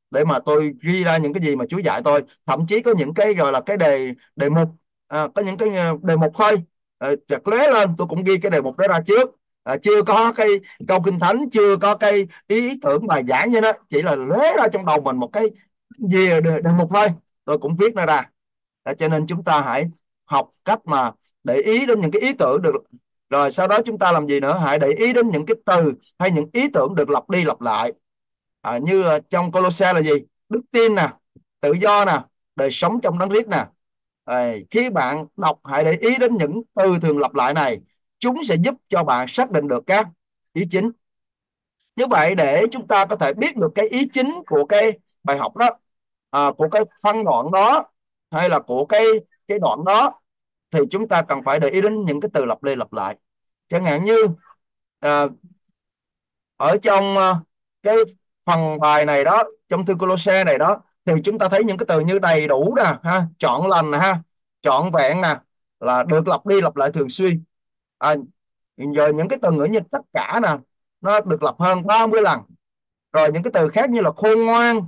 để mà tôi ghi ra những cái gì mà Chúa dạy tôi. Thậm chí có những cái gọi là cái đề đề mục, có những cái đề mục thôi, chợt lóe lên tôi cũng ghi cái đề mục đó ra trước. Chưa có cái câu kinh thánh, chưa có cái ý tưởng bài giảng như đó, chỉ là lóe ra trong đầu mình một cái gì đề mục thôi, tôi cũng viết nó ra. Cho nên chúng ta hãy học cách mà để ý đến những cái ý tưởng được, rồi sau đó chúng ta làm gì nữa, hãy để ý đến những cái từ hay những ý tưởng được lặp đi lặp lại. Như trong Colosse là gì? Đức tin nè, tự do nè, đời sống trong Đấng Christ nè. Khi bạn đọc hãy để ý đến những từ thường lặp lại này, chúng sẽ giúp cho bạn xác định được các ý chính. Như vậy để chúng ta có thể biết được cái ý chính của cái bài học đó, của cái phân đoạn đó, hay là của cái đoạn đó, thì chúng ta cần phải để ý đến những cái từ lặp đi lặp lại. Chẳng hạn như à, ở trong cái phần bài này đó, trong thư Colosse này đó, thì chúng ta thấy những cái từ như đầy đủ nè ha, trọn lành nè ha, trọn vẹn nè, là được lặp đi lặp lại thường xuyên. Rồi những cái từ ngữ như tất cả nè, nó được lặp hơn 30 lần. Rồi những cái từ khác như là khôn ngoan,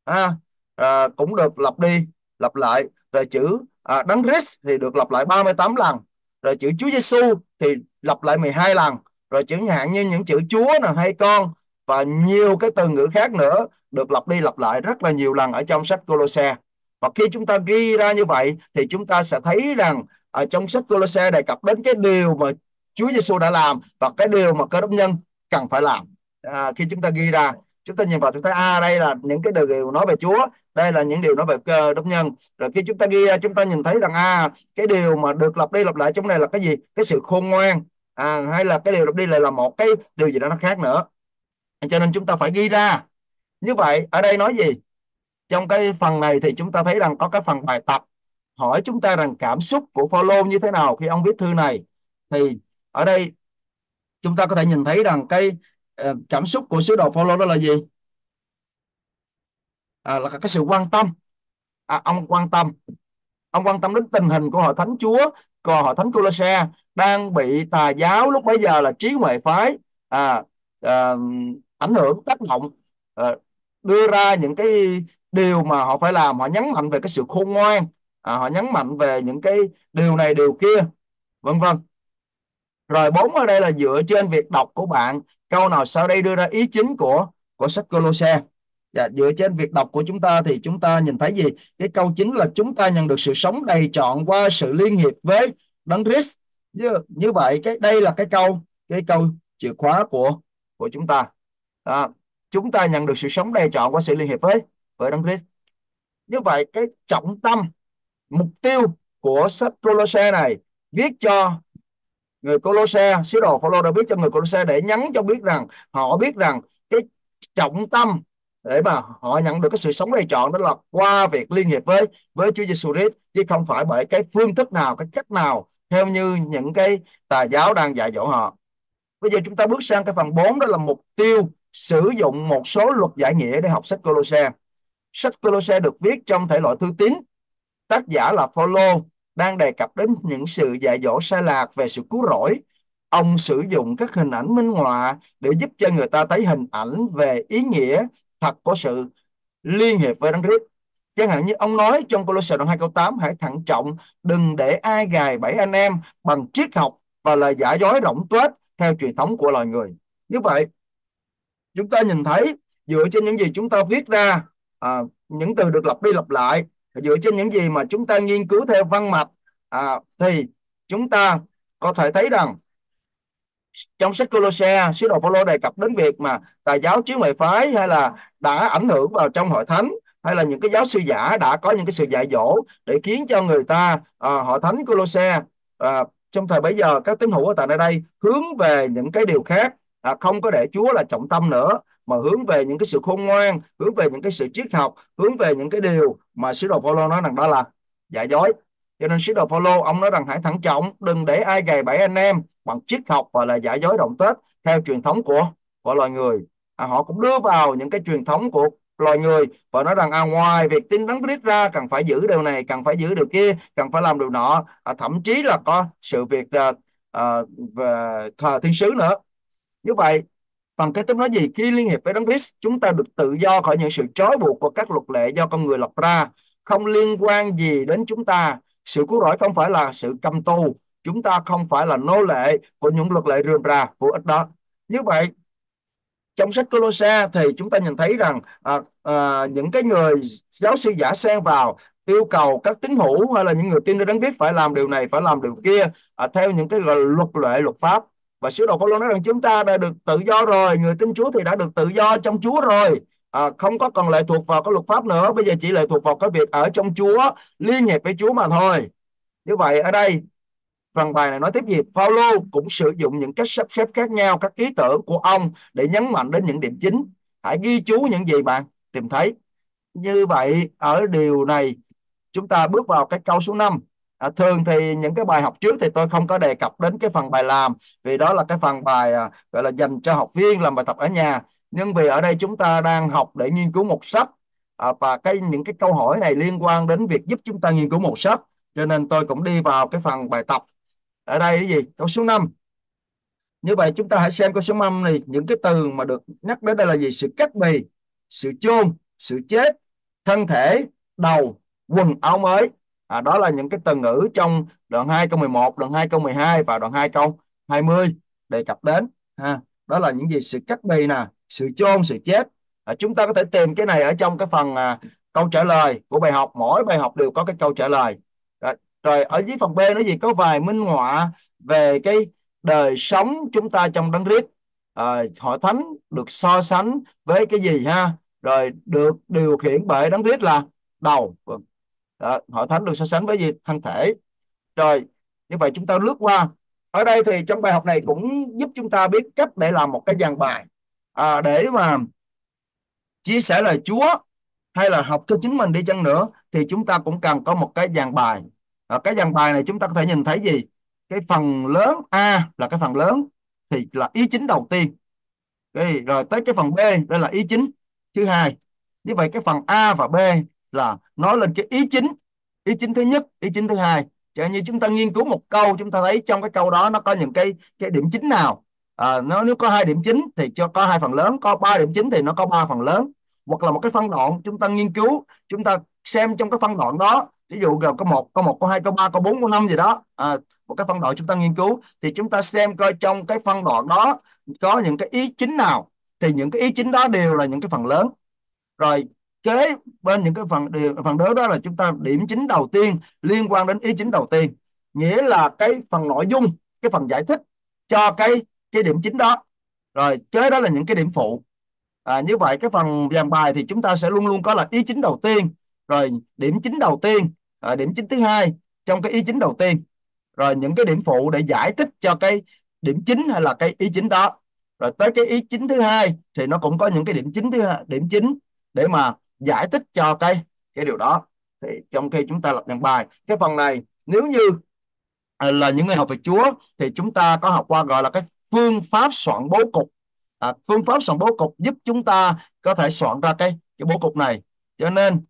cũng được lặp đi lặp lại. Rồi chữ Đấng Christ thì được lặp lại 38 lần. Rồi chữ Chúa Giêsu thì lặp lại 12 lần. Rồi chẳng hạn như những chữ Chúa nè, hay con, và nhiều cái từ ngữ khác nữa được lặp đi lặp lại rất là nhiều lần ở trong sách Colosse. Và khi chúng ta ghi ra như vậy thì chúng ta sẽ thấy rằng ở trong sách Colosse đề cập đến cái điều mà Chúa Giêsu đã làm và cái điều mà Cơ Đốc nhân cần phải làm. Khi chúng ta ghi ra, chúng ta nhìn vào chúng ta đây là những cái điều nói về Chúa, đây là những điều nói về Cơ Đốc nhân. Rồi khi chúng ta ghi ra, chúng ta nhìn thấy rằng cái điều mà được lặp đi lặp lại trong này là cái gì? Cái sự khôn ngoan, hay là cái điều lặp đi lại là một cái điều gì đó nó khác nữa. Cho nên chúng ta phải ghi ra. Như vậy ở đây nói gì? Trong cái phần này thì chúng ta thấy rằng có cái phần bài tập hỏi chúng ta rằng cảm xúc của Phaolô như thế nào khi ông viết thư này. Thì ở đây chúng ta có thể nhìn thấy rằng cái cảm xúc của sứ đồ Phaolô đó là gì? Là cái sự quan tâm. Ông quan tâm đến tình hình của hội thánh Chúa, còn hội thánh Colosse đang bị tà giáo lúc bấy giờ là trí huệ phái ảnh hưởng, tác động, đưa ra những cái điều mà họ phải làm. Họ nhấn mạnh về cái sự khôn ngoan, họ nhấn mạnh về những cái điều này điều kia, vân vân. Rồi 4 ở đây là dựa trên việc đọc của bạn, câu nào sau đây đưa ra ý chính của sách Colosse. Dựa trên việc đọc của chúng ta thì chúng ta nhìn thấy gì? Cái câu chính là chúng ta nhận được sự sống đầy trọn qua sự liên hiệp với Đấng Christ. Như vậy đây là cái câu chìa khóa của chúng ta. Chúng ta nhận được sự sống đầy trọn qua sự liên hiệp với Đấng Christ. Như vậy cái trọng tâm, mục tiêu của sách Colosse này viết cho người Colosse, sứ đồ Phaolô đã viết cho người Colosse để nhắn cho họ biết rằng cái trọng tâm để mà họ nhận được cái sự sống đầy trọn đó là qua việc liên hiệp với Chúa Giêsu Christ, chứ không phải bởi cái phương thức nào, cái cách nào theo như những cái tà giáo đang dạy dỗ họ. Bây giờ chúng ta bước sang cái phần 4, đó là mục tiêu sử dụng một số luật giải nghĩa để học sách Colosse. Sách Colosse được viết trong thể loại thư tín. Tác giả là Phaolô đang đề cập đến những sự dạy dỗ sai lạc về sự cứu rỗi. Ông sử dụng các hình ảnh minh họa để giúp cho người ta thấy hình ảnh về ý nghĩa thật của sự liên hiệp với Đấng Christ. Chẳng hạn như ông nói trong Colosse đoạn 2 câu 8: hãy thận trọng, đừng để ai gài bẫy anh em bằng triết học và lời giả dối rỗng tuếch theo truyền thống của loài người. Như vậy chúng ta nhìn thấy dựa trên những gì chúng ta viết ra, những từ được lặp đi lặp lại, dựa trên những gì mà chúng ta nghiên cứu theo văn mạch, thì chúng ta có thể thấy rằng trong sách Colosse, sứ đồ Phaolô đề cập đến việc mà tà giáo trí huệ phái hay là đã ảnh hưởng vào trong hội thánh, hay là những cái giáo sư giả đã có những cái sự dạy dỗ để khiến cho người ta, hội thánh Colosse trong thời bấy giờ, các tín hữu ở tại nơi đây hướng về những cái điều khác, không có để Chúa là trọng tâm nữa, mà hướng về những cái sự khôn ngoan, hướng về những cái sự triết học, hướng về những cái điều mà sứ đồ Phaolô nói rằng đó là giả dối. Cho nên sứ đồ Phaolô ông nói rằng hãy thận trọng, đừng để ai gài bẫy anh em bằng triết học và là giả dối động tết theo truyền thống của loài người. Họ cũng đưa vào những cái truyền thống của loài người và nói rằng ngoài việc tin Đấng Christ ra, cần phải giữ điều này, cần phải giữ điều kia, cần phải làm điều nọ, thậm chí là có sự việc về thờ thiên sứ nữa. Như vậy Phần kế tiếp nói gì? Khi liên hiệp với đấng Christ, chúng ta được tự do khỏi những sự trói buộc của các luật lệ do con người lập ra, không liên quan gì đến chúng ta. Sự cứu rỗi không phải là sự cầm tù, chúng ta không phải là nô lệ của những luật lệ rườm rà vô ích đó. Như vậy, trong sách Colosse thì chúng ta nhìn thấy rằng những cái người giáo sư giả xen vào, yêu cầu các tín hữu hay là những người tin nơi Đấng Christ phải làm điều này, phải làm điều kia, theo những cái gọi là luật lệ, luật pháp. Và sứ đồ Phaolô nói rằng chúng ta đã được tự do rồi, người tin Chúa thì đã được tự do trong Chúa rồi, không có còn lệ thuộc vào cái luật pháp nữa, bây giờ chỉ lệ thuộc vào cái việc ở trong Chúa, liên hệ với Chúa mà thôi. Như vậy ở đây phần bài này nói tiếp gì? Phaolô cũng sử dụng những cách sắp xếp khác nhau các ý tưởng của ông để nhấn mạnh đến những điểm chính. Hãy ghi chú những gì bạn tìm thấy. Như vậy ở điều này chúng ta bước vào cái câu số 5. Thường thì những cái bài học trước thì tôi không có đề cập đến cái phần bài làm, vì đó là cái phần bài gọi là dành cho học viên làm bài tập ở nhà. Nhưng vì ở đây chúng ta đang học để nghiên cứu một sách, và những cái câu hỏi này liên quan đến việc giúp chúng ta nghiên cứu một sách, cho nên tôi cũng đi vào cái phần bài tập. Ở đây cái gì? Câu số 5. Như vậy chúng ta hãy xem câu số 5 này, những cái từ mà được nhắc đến đây là gì? Sự cắt bì, sự chôn, sự chết, thân thể, đầu, quần áo mới. Đó là những cái từ ngữ trong đoạn 2 câu 11, đoạn 2 câu 12 và đoạn 2 câu 20 đề cập đến. Đó là những gì? Sự cắt bì nè, sự chôn, sự chết. Chúng ta có thể tìm cái này ở trong cái phần câu trả lời của bài học. Mỗi bài học đều có cái câu trả lời. Rồi ở dưới phần B nói gì? Có vài minh họa về cái đời sống chúng ta trong Đấng Christ. Hội thánh được so sánh với cái gì ha? Rồi được điều khiển bởi Đấng Christ là đầu. Hội thánh được so sánh với gì? Thân thể. Rồi như vậy chúng ta lướt qua. Ở đây thì trong bài học này cũng giúp chúng ta biết cách để làm một cái dàn bài, để mà chia sẻ lời Chúa hay là học cho chính mình đi chăng nữa thì chúng ta cũng cần có một cái dàn bài. Cái dàn bài này chúng ta có thể nhìn thấy gì? Cái phần lớn A là cái phần lớn thì là ý chính đầu tiên. Rồi tới cái phần B đây là ý chính thứ hai. Như vậy cái phần A và B là nói lên cái ý chính thứ nhất, ý chính thứ hai. Chẳng như chúng ta nghiên cứu một câu, chúng ta thấy trong cái câu đó nó có những cái điểm chính nào. Nếu có 2 điểm chính thì cho có 2 phần lớn, có 3 điểm chính thì nó có 3 phần lớn. Hoặc là một cái phân đoạn chúng ta nghiên cứu, chúng ta xem trong cái phân đoạn đó, ví dụ gồm có 1, có 2, có 3, có 4, có 5 gì đó, một cái phân đoạn chúng ta nghiên cứu thì chúng ta xem coi trong cái phân đoạn đó có những cái ý chính nào, thì những cái ý chính đó đều là những cái phần lớn. Rồi kế bên những cái phần đó là chúng ta điểm chính đầu tiên liên quan đến ý chính đầu tiên, nghĩa là cái phần nội dung, cái phần giải thích cho cái điểm chính đó. Rồi kế đó là những cái điểm phụ. Như vậy cái phần dàn bài thì chúng ta sẽ luôn luôn có là ý chính đầu tiên, rồi điểm chính đầu tiên, điểm chính thứ hai trong cái ý chính đầu tiên, rồi những cái điểm phụ để giải thích cho cái điểm chính hay là cái ý chính đó. Rồi tới cái ý chính thứ hai thì nó cũng có những cái điểm chính để mà giải thích cho cái điều đó. Thì trong khi chúng ta lập dàn bài, cái phần này nếu như là những người học về Chúa thì chúng ta có học qua gọi là cái phương pháp soạn bố cục. Phương pháp soạn bố cục giúp chúng ta có thể soạn ra cái bố cục này. Cho nên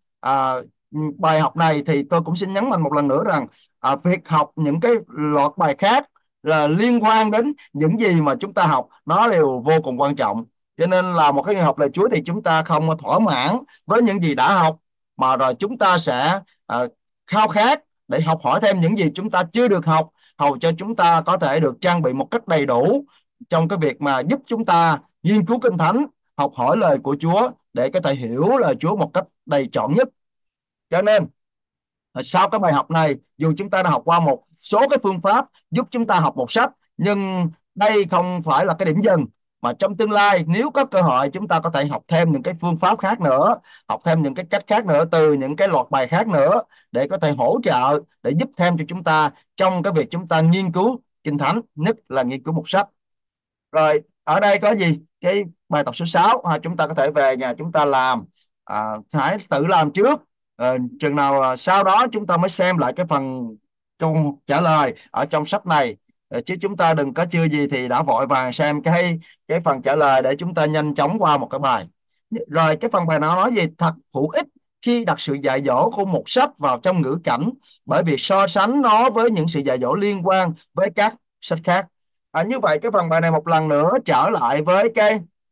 bài học này thì tôi cũng xin nhấn mạnh một lần nữa rằng việc học những cái loạt bài khác là liên quan đến những gì mà chúng ta học, nó đều vô cùng quan trọng. Cho nên là một cái người học lời Chúa thì chúng ta không thỏa mãn với những gì đã học, mà rồi chúng ta sẽ khao khát để học hỏi thêm những gì chúng ta chưa được học, hầu cho chúng ta có thể được trang bị một cách đầy đủ trong cái việc mà giúp chúng ta nghiên cứu Kinh Thánh, học hỏi lời của Chúa để có thể hiểu lời Chúa một cách đầy trọn nhất. Cho nên sau cái bài học này, dù chúng ta đã học qua một số cái phương pháp giúp chúng ta học một sách, nhưng đây không phải là cái điểm dừng, mà trong tương lai nếu có cơ hội chúng ta có thể học thêm những cái phương pháp khác nữa, học thêm những cái cách khác nữa từ những cái loạt bài khác nữa, để có thể hỗ trợ, để giúp thêm cho chúng ta trong cái việc chúng ta nghiên cứu Kinh Thánh, nhất là nghiên cứu một sách. Rồi ở đây có gì? Cái bài tập số 6 chúng ta có thể về nhà chúng ta làm. Hãy tự làm trước, chừng nào sau đó chúng ta mới xem lại cái phần câu trả lời ở trong sách này. Chứ chúng ta đừng có chưa gì thì đã vội vàng xem cái phần trả lời để chúng ta nhanh chóng qua một cái bài. Rồi cái phần bài nào nói gì? Thật hữu ích khi đặt sự dạy dỗ của một sách vào trong ngữ cảnh, bởi vì so sánh nó với những sự dạy dỗ liên quan với các sách khác. Như vậy cái phần bài này một lần nữa trở lại với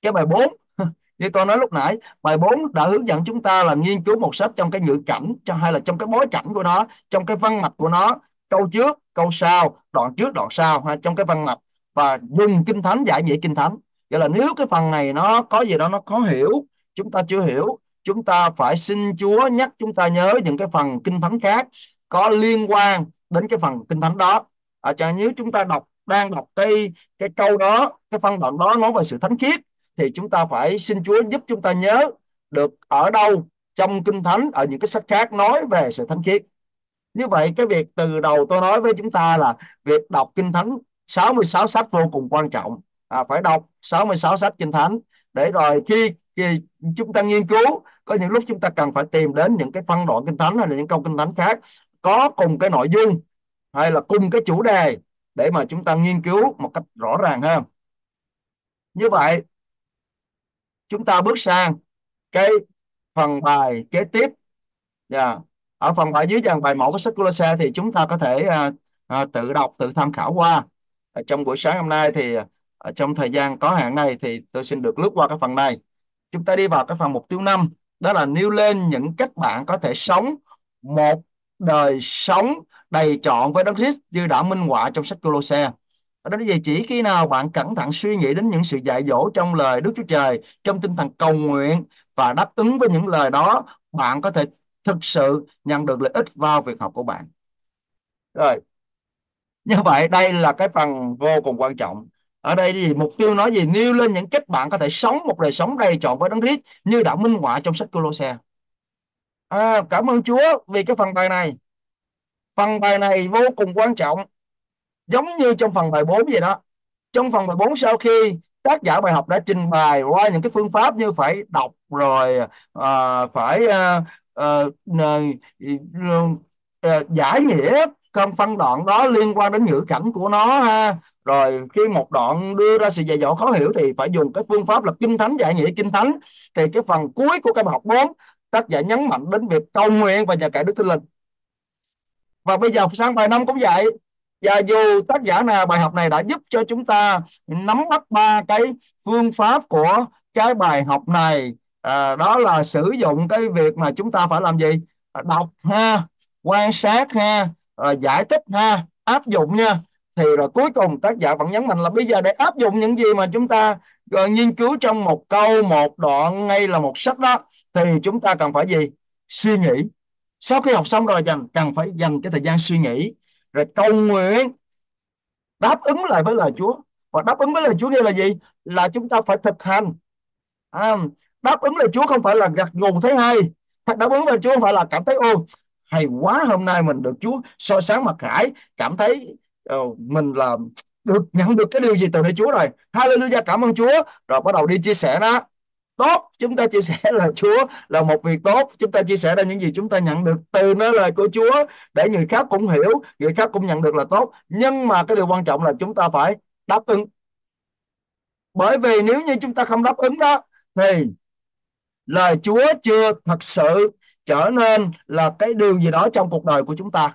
Cái bài 4 như tôi nói lúc nãy, bài 4 đã hướng dẫn chúng ta là nghiên cứu một sách trong cái ngữ cảnh hay là trong cái bối cảnh của nó, trong cái văn mạch của nó, câu trước câu sau, đoạn trước đoạn sau ha, trong cái văn mạch, và dùng kinh thánh giải nghĩa kinh thánh. Vậy là nếu cái phần này nó có gì đó nó khó hiểu, chúng ta chưa hiểu, chúng ta phải xin Chúa nhắc chúng ta nhớ những cái phần kinh thánh khác có liên quan đến cái phần kinh thánh đó. Chẳng nếu chúng ta đang đọc cái câu đó, cái phân đoạn đó nói về sự thánh khiết, thì chúng ta phải xin Chúa giúp chúng ta nhớ được ở đâu trong kinh thánh, ở những cái sách khác nói về sự thánh khiết. Như vậy cái việc từ đầu tôi nói với chúng ta là việc đọc kinh thánh 66 sách vô cùng quan trọng. Phải đọc 66 sách kinh thánh, để rồi khi chúng ta nghiên cứu, có những lúc chúng ta cần phải tìm đến những cái phân đoạn kinh thánh hay là những câu kinh thánh khác có cùng cái nội dung hay là cùng cái chủ đề, để mà chúng ta nghiên cứu một cách rõ ràng hơn. Như vậy chúng ta bước sang cái phần bài kế tiếp. Dạ. Ở phần bài dưới dàn bài mẫu của sách Cô-lô-se thì chúng ta có thể tự đọc, tự tham khảo qua. Trong buổi sáng hôm nay thì trong thời gian có hạn này thì tôi xin được lướt qua cái phần này. Chúng ta đi vào cái phần mục tiêu 5, đó là nêu lên những cách bạn có thể sống một đời sống đầy trọn với Đấng Christ như đã minh họa trong sách Cô-lô-se. Đó là gì? Chỉ khi nào bạn cẩn thận suy nghĩ đến những sự dạy dỗ trong lời Đức Chúa Trời, trong tinh thần cầu nguyện và đáp ứng với những lời đó, bạn có thể thực sự nhận được lợi ích vào việc học của bạn. Rồi, như vậy đây là cái phần vô cùng quan trọng. Ở đây thì mục tiêu nói gì? Nêu lên những cách bạn có thể sống một đời sống đầy trọn với Đấng Christ như đã minh họa trong sách Cô-lô-se. Cảm ơn Chúa vì cái phần bài này. Phần bài này vô cùng quan trọng, giống như trong phần bài 4 vậy đó. Trong phần bài 4, sau khi tác giả bài học đã trình bày qua những cái phương pháp như phải đọc rồi phải giải nghĩa trong phân đoạn đó liên quan đến ngữ cảnh của nó ha. Rồi khi một đoạn đưa ra sự dạy dỗ khó hiểu thì phải dùng cái phương pháp là kinh thánh, giải nghĩa kinh thánh. Thì cái phần cuối của cái bài học 4, tác giả nhấn mạnh đến việc cầu nguyện và nhờ cậy Đức Thánh Linh. Và bây giờ sang bài 5 cũng vậy. Và dù tác giả nào bài học này đã giúp cho chúng ta nắm bắt ba cái phương pháp của cái bài học này, đó là sử dụng cái việc mà chúng ta phải làm gì? Đọc ha, quan sát ha, giải thích ha, áp dụng nha. Thì rồi cuối cùng tác giả vẫn nhấn mạnh là bây giờ để áp dụng những gì mà chúng ta nghiên cứu trong một câu, một đoạn hay là một sách đó, thì chúng ta cần phải gì? Suy nghĩ. Sau khi học xong rồi cần phải dành cái thời gian suy nghĩ, rồi cầu nguyện, đáp ứng lại với lời Chúa. Và đáp ứng với lời Chúa kia là gì? Là chúng ta phải thực hành. à, Đáp ứng lời Chúa không phải là gật gù thấy hay. Đáp ứng lời Chúa không phải là cảm thấy ô hay quá, hôm nay mình được Chúa soi sáng mặt khải, cảm thấy mình là nhận được cái điều gì từ nơi Chúa rồi, hallelujah, cảm ơn Chúa, rồi bắt đầu đi chia sẻ đó. Tốt, chúng ta chia sẻ lời Chúa là một việc tốt. Chúng ta chia sẻ ra những gì chúng ta nhận được từ nơi lời của Chúa, để người khác cũng hiểu, người khác cũng nhận được là tốt. Nhưng mà cái điều quan trọng là chúng ta phải đáp ứng. Bởi vì nếu như chúng ta không đáp ứng đó, thì lời Chúa chưa thật sự trở nên là cái điều gì đó trong cuộc đời của chúng ta.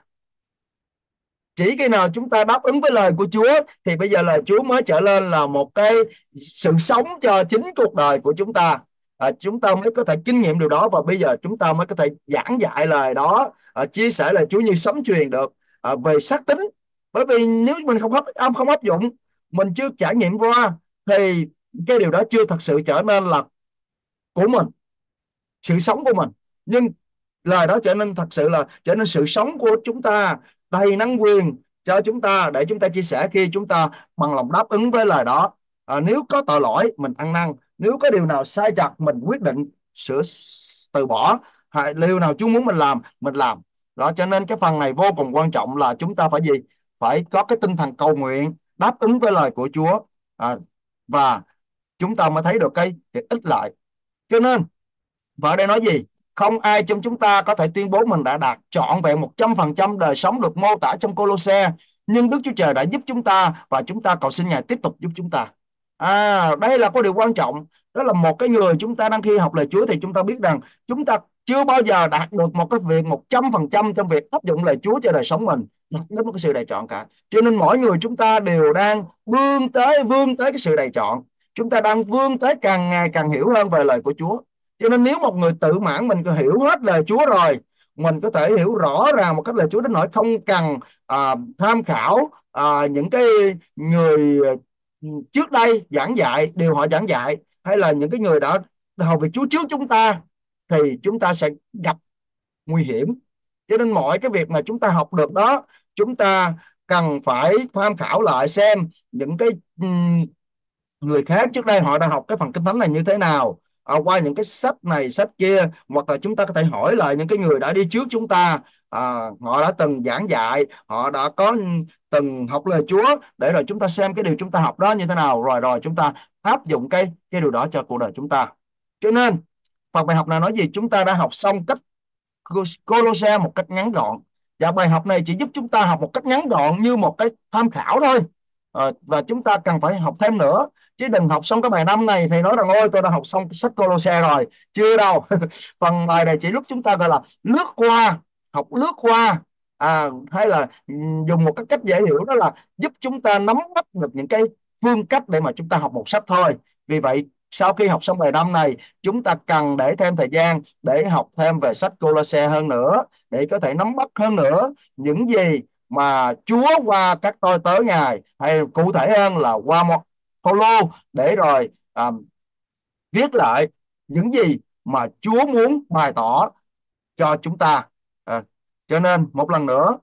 Chỉ khi nào chúng ta đáp ứng với lời của Chúa thì bây giờ lời Chúa mới trở nên là một cái sự sống cho chính cuộc đời của chúng ta. Chúng ta mới có thể kinh nghiệm điều đó, và bây giờ chúng ta mới có thể giảng dạy lời đó, chia sẻ lời Chúa như sấm truyền được về xác tín. Bởi vì nếu mình không áp dụng, mình chưa trải nghiệm qua, thì cái điều đó chưa thật sự trở nên là của mình, sự sống của mình. Nhưng lời đó trở nên thật sự là trở nên sự sống của chúng ta, đầy năng quyền cho chúng ta, để chúng ta chia sẻ khi chúng ta bằng lòng đáp ứng với lời đó. Nếu có tội lỗi mình ăn năn, nếu có điều nào sai trật mình quyết định từ bỏ, hay điều nào Chúa muốn mình làm đó. Cho nên cái phần này vô cùng quan trọng là chúng ta phải gì? Phải có cái tinh thần cầu nguyện, đáp ứng với lời của Chúa, và chúng ta mới thấy được cái ích lợi. Cho nên và ở đây nói gì? Không ai trong chúng ta có thể tuyên bố mình đã đạt trọn vẹn 100% đời sống được mô tả trong Cô-lô-se, nhưng Đức Chúa Trời đã giúp chúng ta, và chúng ta cầu xin Ngài tiếp tục giúp chúng ta. Đây là có điều quan trọng. Đó là một cái người chúng ta đang khi học lời Chúa thì chúng ta biết rằng chúng ta chưa bao giờ đạt được một cái việc 100% trong việc áp dụng lời Chúa cho đời sống mình, đạt đến một cái sự đầy trọn cả. Cho nên mỗi người chúng ta đều đang vươn tới cái sự đầy trọn. chúng ta đang vươn tới càng ngày càng hiểu hơn về lời của Chúa. Cho nên nếu một người tự mãn mình có hiểu hết lời Chúa rồi, mình có thể hiểu rõ ràng một cách lời Chúa đến nỗi không cần tham khảo những cái người trước đây giảng dạy điều họ giảng dạy, hay là những cái người đã hầu việc Chúa trước chúng ta, thì chúng ta sẽ gặp nguy hiểm. Cho nên mọi cái việc mà chúng ta học được đó, chúng ta cần phải tham khảo lại xem những cái người khác trước đây họ đã học cái phần kinh thánh này như thế nào, qua những cái sách này sách kia, hoặc là chúng ta có thể hỏi lại những cái người đã đi trước chúng ta, họ đã từng giảng dạy, họ đã có từng học lời Chúa, để rồi chúng ta xem cái điều chúng ta học đó như thế nào, rồi rồi chúng ta áp dụng cái điều đó cho cuộc đời chúng ta. Cho nên phần bài học này nói gì? Chúng ta đã học xong cách Colossae một cách ngắn gọn, và bài học này chỉ giúp chúng ta học một cách ngắn gọn như một cái tham khảo thôi. Và chúng ta cần phải học thêm nữa, chứ đừng học xong cái bài năm này thì nói rằng ôi tôi đã học xong sách Colossae rồi. Chưa đâu. Phần bài này chỉ lúc chúng ta gọi là lướt qua, học lướt qua, hay là dùng một cái cách dễ hiểu, đó là giúp chúng ta nắm bắt được những cái phương cách để mà chúng ta học một sách thôi. Vì vậy sau khi học xong bài năm này, chúng ta cần để thêm thời gian để học thêm về sách Cô-lô-se hơn nữa, để có thể nắm bắt hơn nữa những gì mà Chúa qua các tôi tớ Ngài, hay cụ thể hơn là qua một Phaolô, để rồi viết lại những gì mà Chúa muốn bày tỏ cho chúng ta. À, cho nên một lần nữa,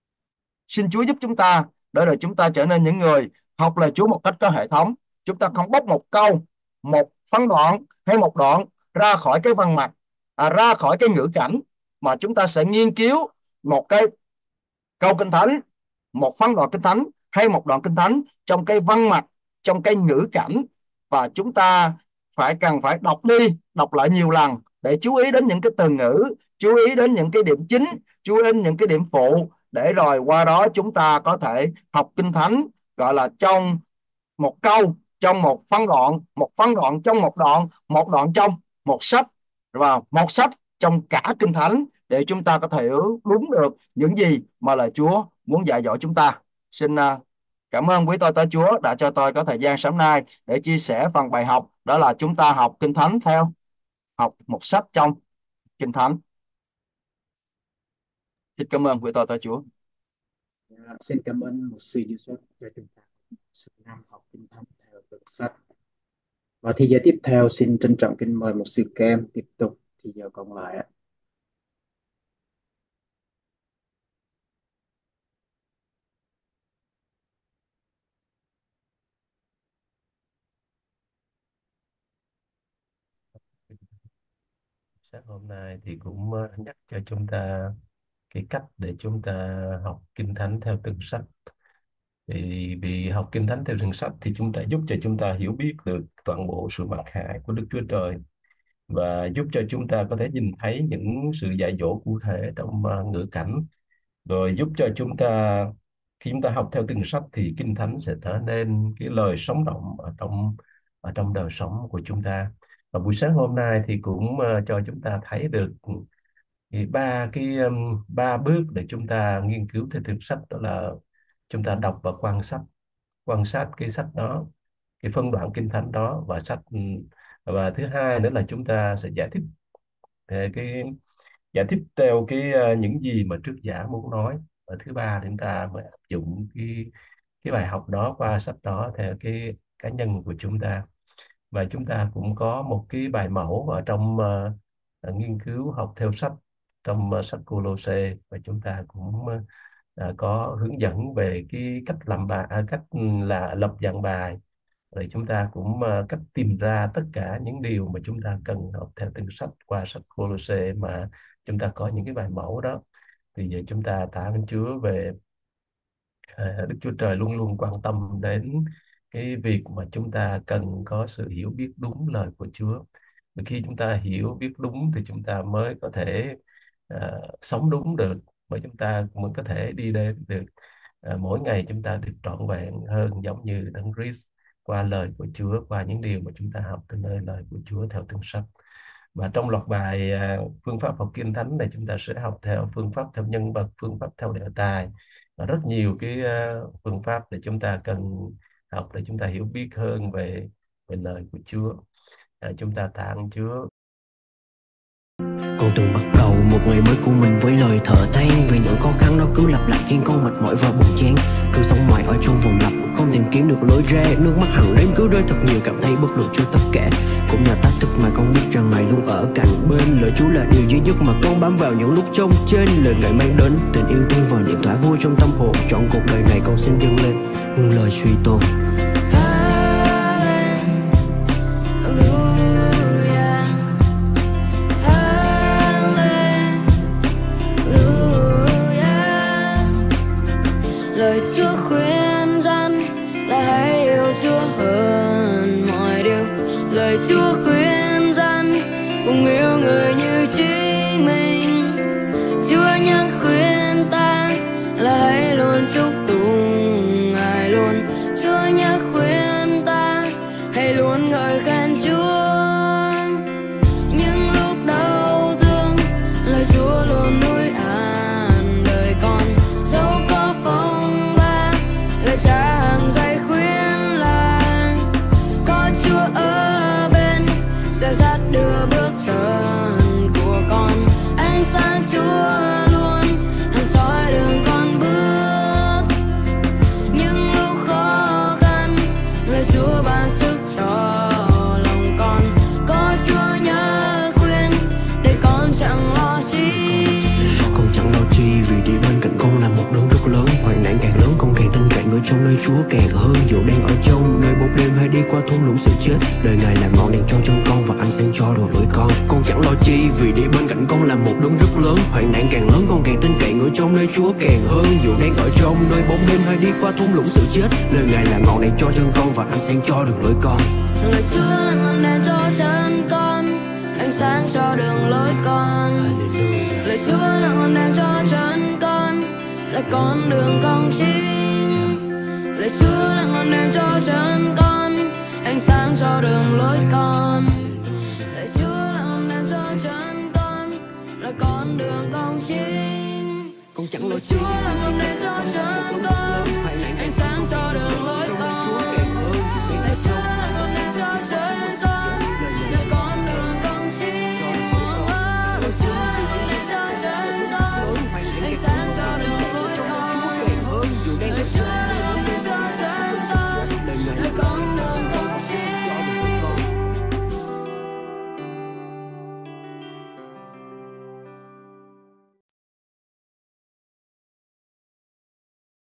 xin Chúa giúp chúng ta để rồi chúng ta trở nên những người học lời Chúa một cách có hệ thống. Chúng ta không bóc một câu, một phân đoạn hay một đoạn ra khỏi cái văn mạch, ra khỏi cái ngữ cảnh, mà chúng ta sẽ nghiên cứu một cái câu kinh thánh, một phân đoạn kinh thánh hay một đoạn kinh thánh trong cái văn mạch, trong cái ngữ cảnh, và chúng ta cần phải đọc đi đọc lại nhiều lần để chú ý đến những cái từ ngữ, chú ý đến những cái điểm chính, chú ý đến những cái điểm phụ, để rồi qua đó chúng ta có thể học kinh thánh gọi là trong một câu, trong một phân đoạn trong một đoạn trong một sách, và một sách trong cả kinh thánh, để chúng ta có thể hiểu đúng được những gì mà lời Chúa muốn dạy dỗ chúng ta. Xin cảm ơn quý tôi tớ Chúa đã cho tôi có thời gian sáng nay để chia sẻ phần bài học, đó là chúng ta học kinh thánh theo học một sách trong kinh thánh. Xin cảm ơn quý tôi tớ Chúa. Xin cảm ơn một sư Joseph cho chúng ta số năm học kinh thánh theo từng sách. Và thì giờ tiếp theo xin trân trọng kính mời một sư Kem tiếp tục thì giờ còn lại ạ. Sáng hôm nay thì cũng nhắc cho chúng ta cái cách để chúng ta học kinh thánh theo từng sách. Thì vì học kinh thánh theo từng sách thì chúng ta giúp cho chúng ta hiểu biết được toàn bộ sự mặc khải của Đức Chúa Trời, và giúp cho chúng ta có thể nhìn thấy những sự dạy dỗ cụ thể trong ngữ cảnh, rồi giúp cho chúng ta khi chúng ta học theo từng sách thì kinh thánh sẽ trở nên cái lời sống động ở trong đời sống của chúng ta. Và buổi sáng hôm nay thì cũng cho chúng ta thấy được ba bước để chúng ta nghiên cứu theo từng sách, đó là chúng ta đọc và quan sát cái sách đó, cái phân đoạn kinh thánh đó và sách. Và thứ hai nữa là chúng ta sẽ giải thích theo những gì mà trước giả muốn nói. Và thứ ba thì chúng ta mới áp dụng cái bài học đó qua sách đó theo cái cá nhân của chúng ta. Và chúng ta cũng có một cái bài mẫu ở trong nghiên cứu học theo sách trong sách Cô-lô-sê, và chúng ta cũng có hướng dẫn về cái cách làm bài, cách là lập dạng bài, rồi chúng ta cũng cách tìm ra tất cả những điều mà chúng ta cần học theo từng sách qua sách Cô-lô-sê, mà chúng ta có những cái bài mẫu đó. Thì giờ chúng ta tạ ơn Chúa về Đức Chúa Trời luôn luôn quan tâm đến cái việc mà chúng ta cần có sự hiểu biết đúng lời của Chúa. Và khi chúng ta hiểu biết đúng thì chúng ta mới có thể sống đúng được, và chúng ta mới có thể đi đến được mỗi ngày chúng ta được trọn vẹn hơn, giống như Đấng Christ, qua lời của Chúa, qua những điều mà chúng ta học từ nơi lời của Chúa theo từng sách. Và trong loạt bài phương pháp học kinh thánh này, chúng ta sẽ học theo phương pháp theo nhân vật, phương pháp theo đề tài, và rất nhiều cái phương pháp để chúng ta cần học để chúng ta hiểu biết hơn về về lời của Chúa. Chúng ta tạ ơn Chúa. Con từng bắt đầu một ngày mới của mình với lời thở than vì những khó khăn nó cứ lặp lại khiến con mệt mỏi và buồn chán. Cứ sống mãi ở trong vòng lặp, không tìm kiếm được lối ra. Nước mắt hàng đêm cứ rơi thật nhiều, cảm thấy bất lực cho tất cả. Cũng là thách thức mà con biết rằng Ngài luôn ở cạnh bên. Lời Chúa là điều duy nhất mà con bám vào những lúc trông trên. Lời Ngài mang đến tình yêu thương và niềm thỏa vui trong tâm hồn. Trọn cuộc đời này con xin dâng lên lời suy tôn. Lời Chúa khuyên dân là hãy yêu Chúa hơn mọi điều. Lời Chúa khuyên dân cùng yêu người như chính mình. Chúa nhắc khuyên ta là hãy luôn chúc tụng Ngài luôn. Chúa nhắc khuyên ta hãy luôn ngợi khen Chúa. Những lúc đau thương lời Chúa luôn nuôi an đời con. Dẫu có phong ba lời Cha hàng dạy khuyên là có Chúa ở bên sẽ dắt đưa bước chân của con. Ánh sáng Chúa luôn hằng soi đường con bước. Những lúc khó khăn lời Chúa ban sức cho lòng con. Có Chúa nhớ khuyên để con chẳng lo chi. Con chẳng lo chi vì đi bên cạnh con là một đấng rất lớn. Hoạn nạn càng lớn con càng tin cậy người trong nơi Chúa càng hơn. Dù đang ở trong nơi bóng đêm hay đi qua thung lũng sự chết, đời Ngài là ngọn đèn cho chân con và ánh sáng cho đường lối con. Con chẳng lo chi vì đi bên cạnh con là một đấng rất lớn. Hoạn nạn càng lớn con càng tin cậy người trong nơi Chúa càng hơn. Dù đang ở trong nơi bóng đêm hay đi qua thung lũng sự chết, lời Ngài là ngọn đèn cho chân con và ánh sáng cho đường lối con. Lời Chúa là ngọn đèn cho chân con, ánh sáng cho đường lối con. Lời Chúa là ngọn đèn cho chân con, là con đường con chính. Lời Chúa là ngọn đèn cho chân con, ánh sáng cho đường lối con. Lời Chúa là ngọn đèn cho chân con, là con đường con chính. Con chẳng lo Lời chi Chúa là ngọn đèn cho chân con, ánh sáng cho đường lối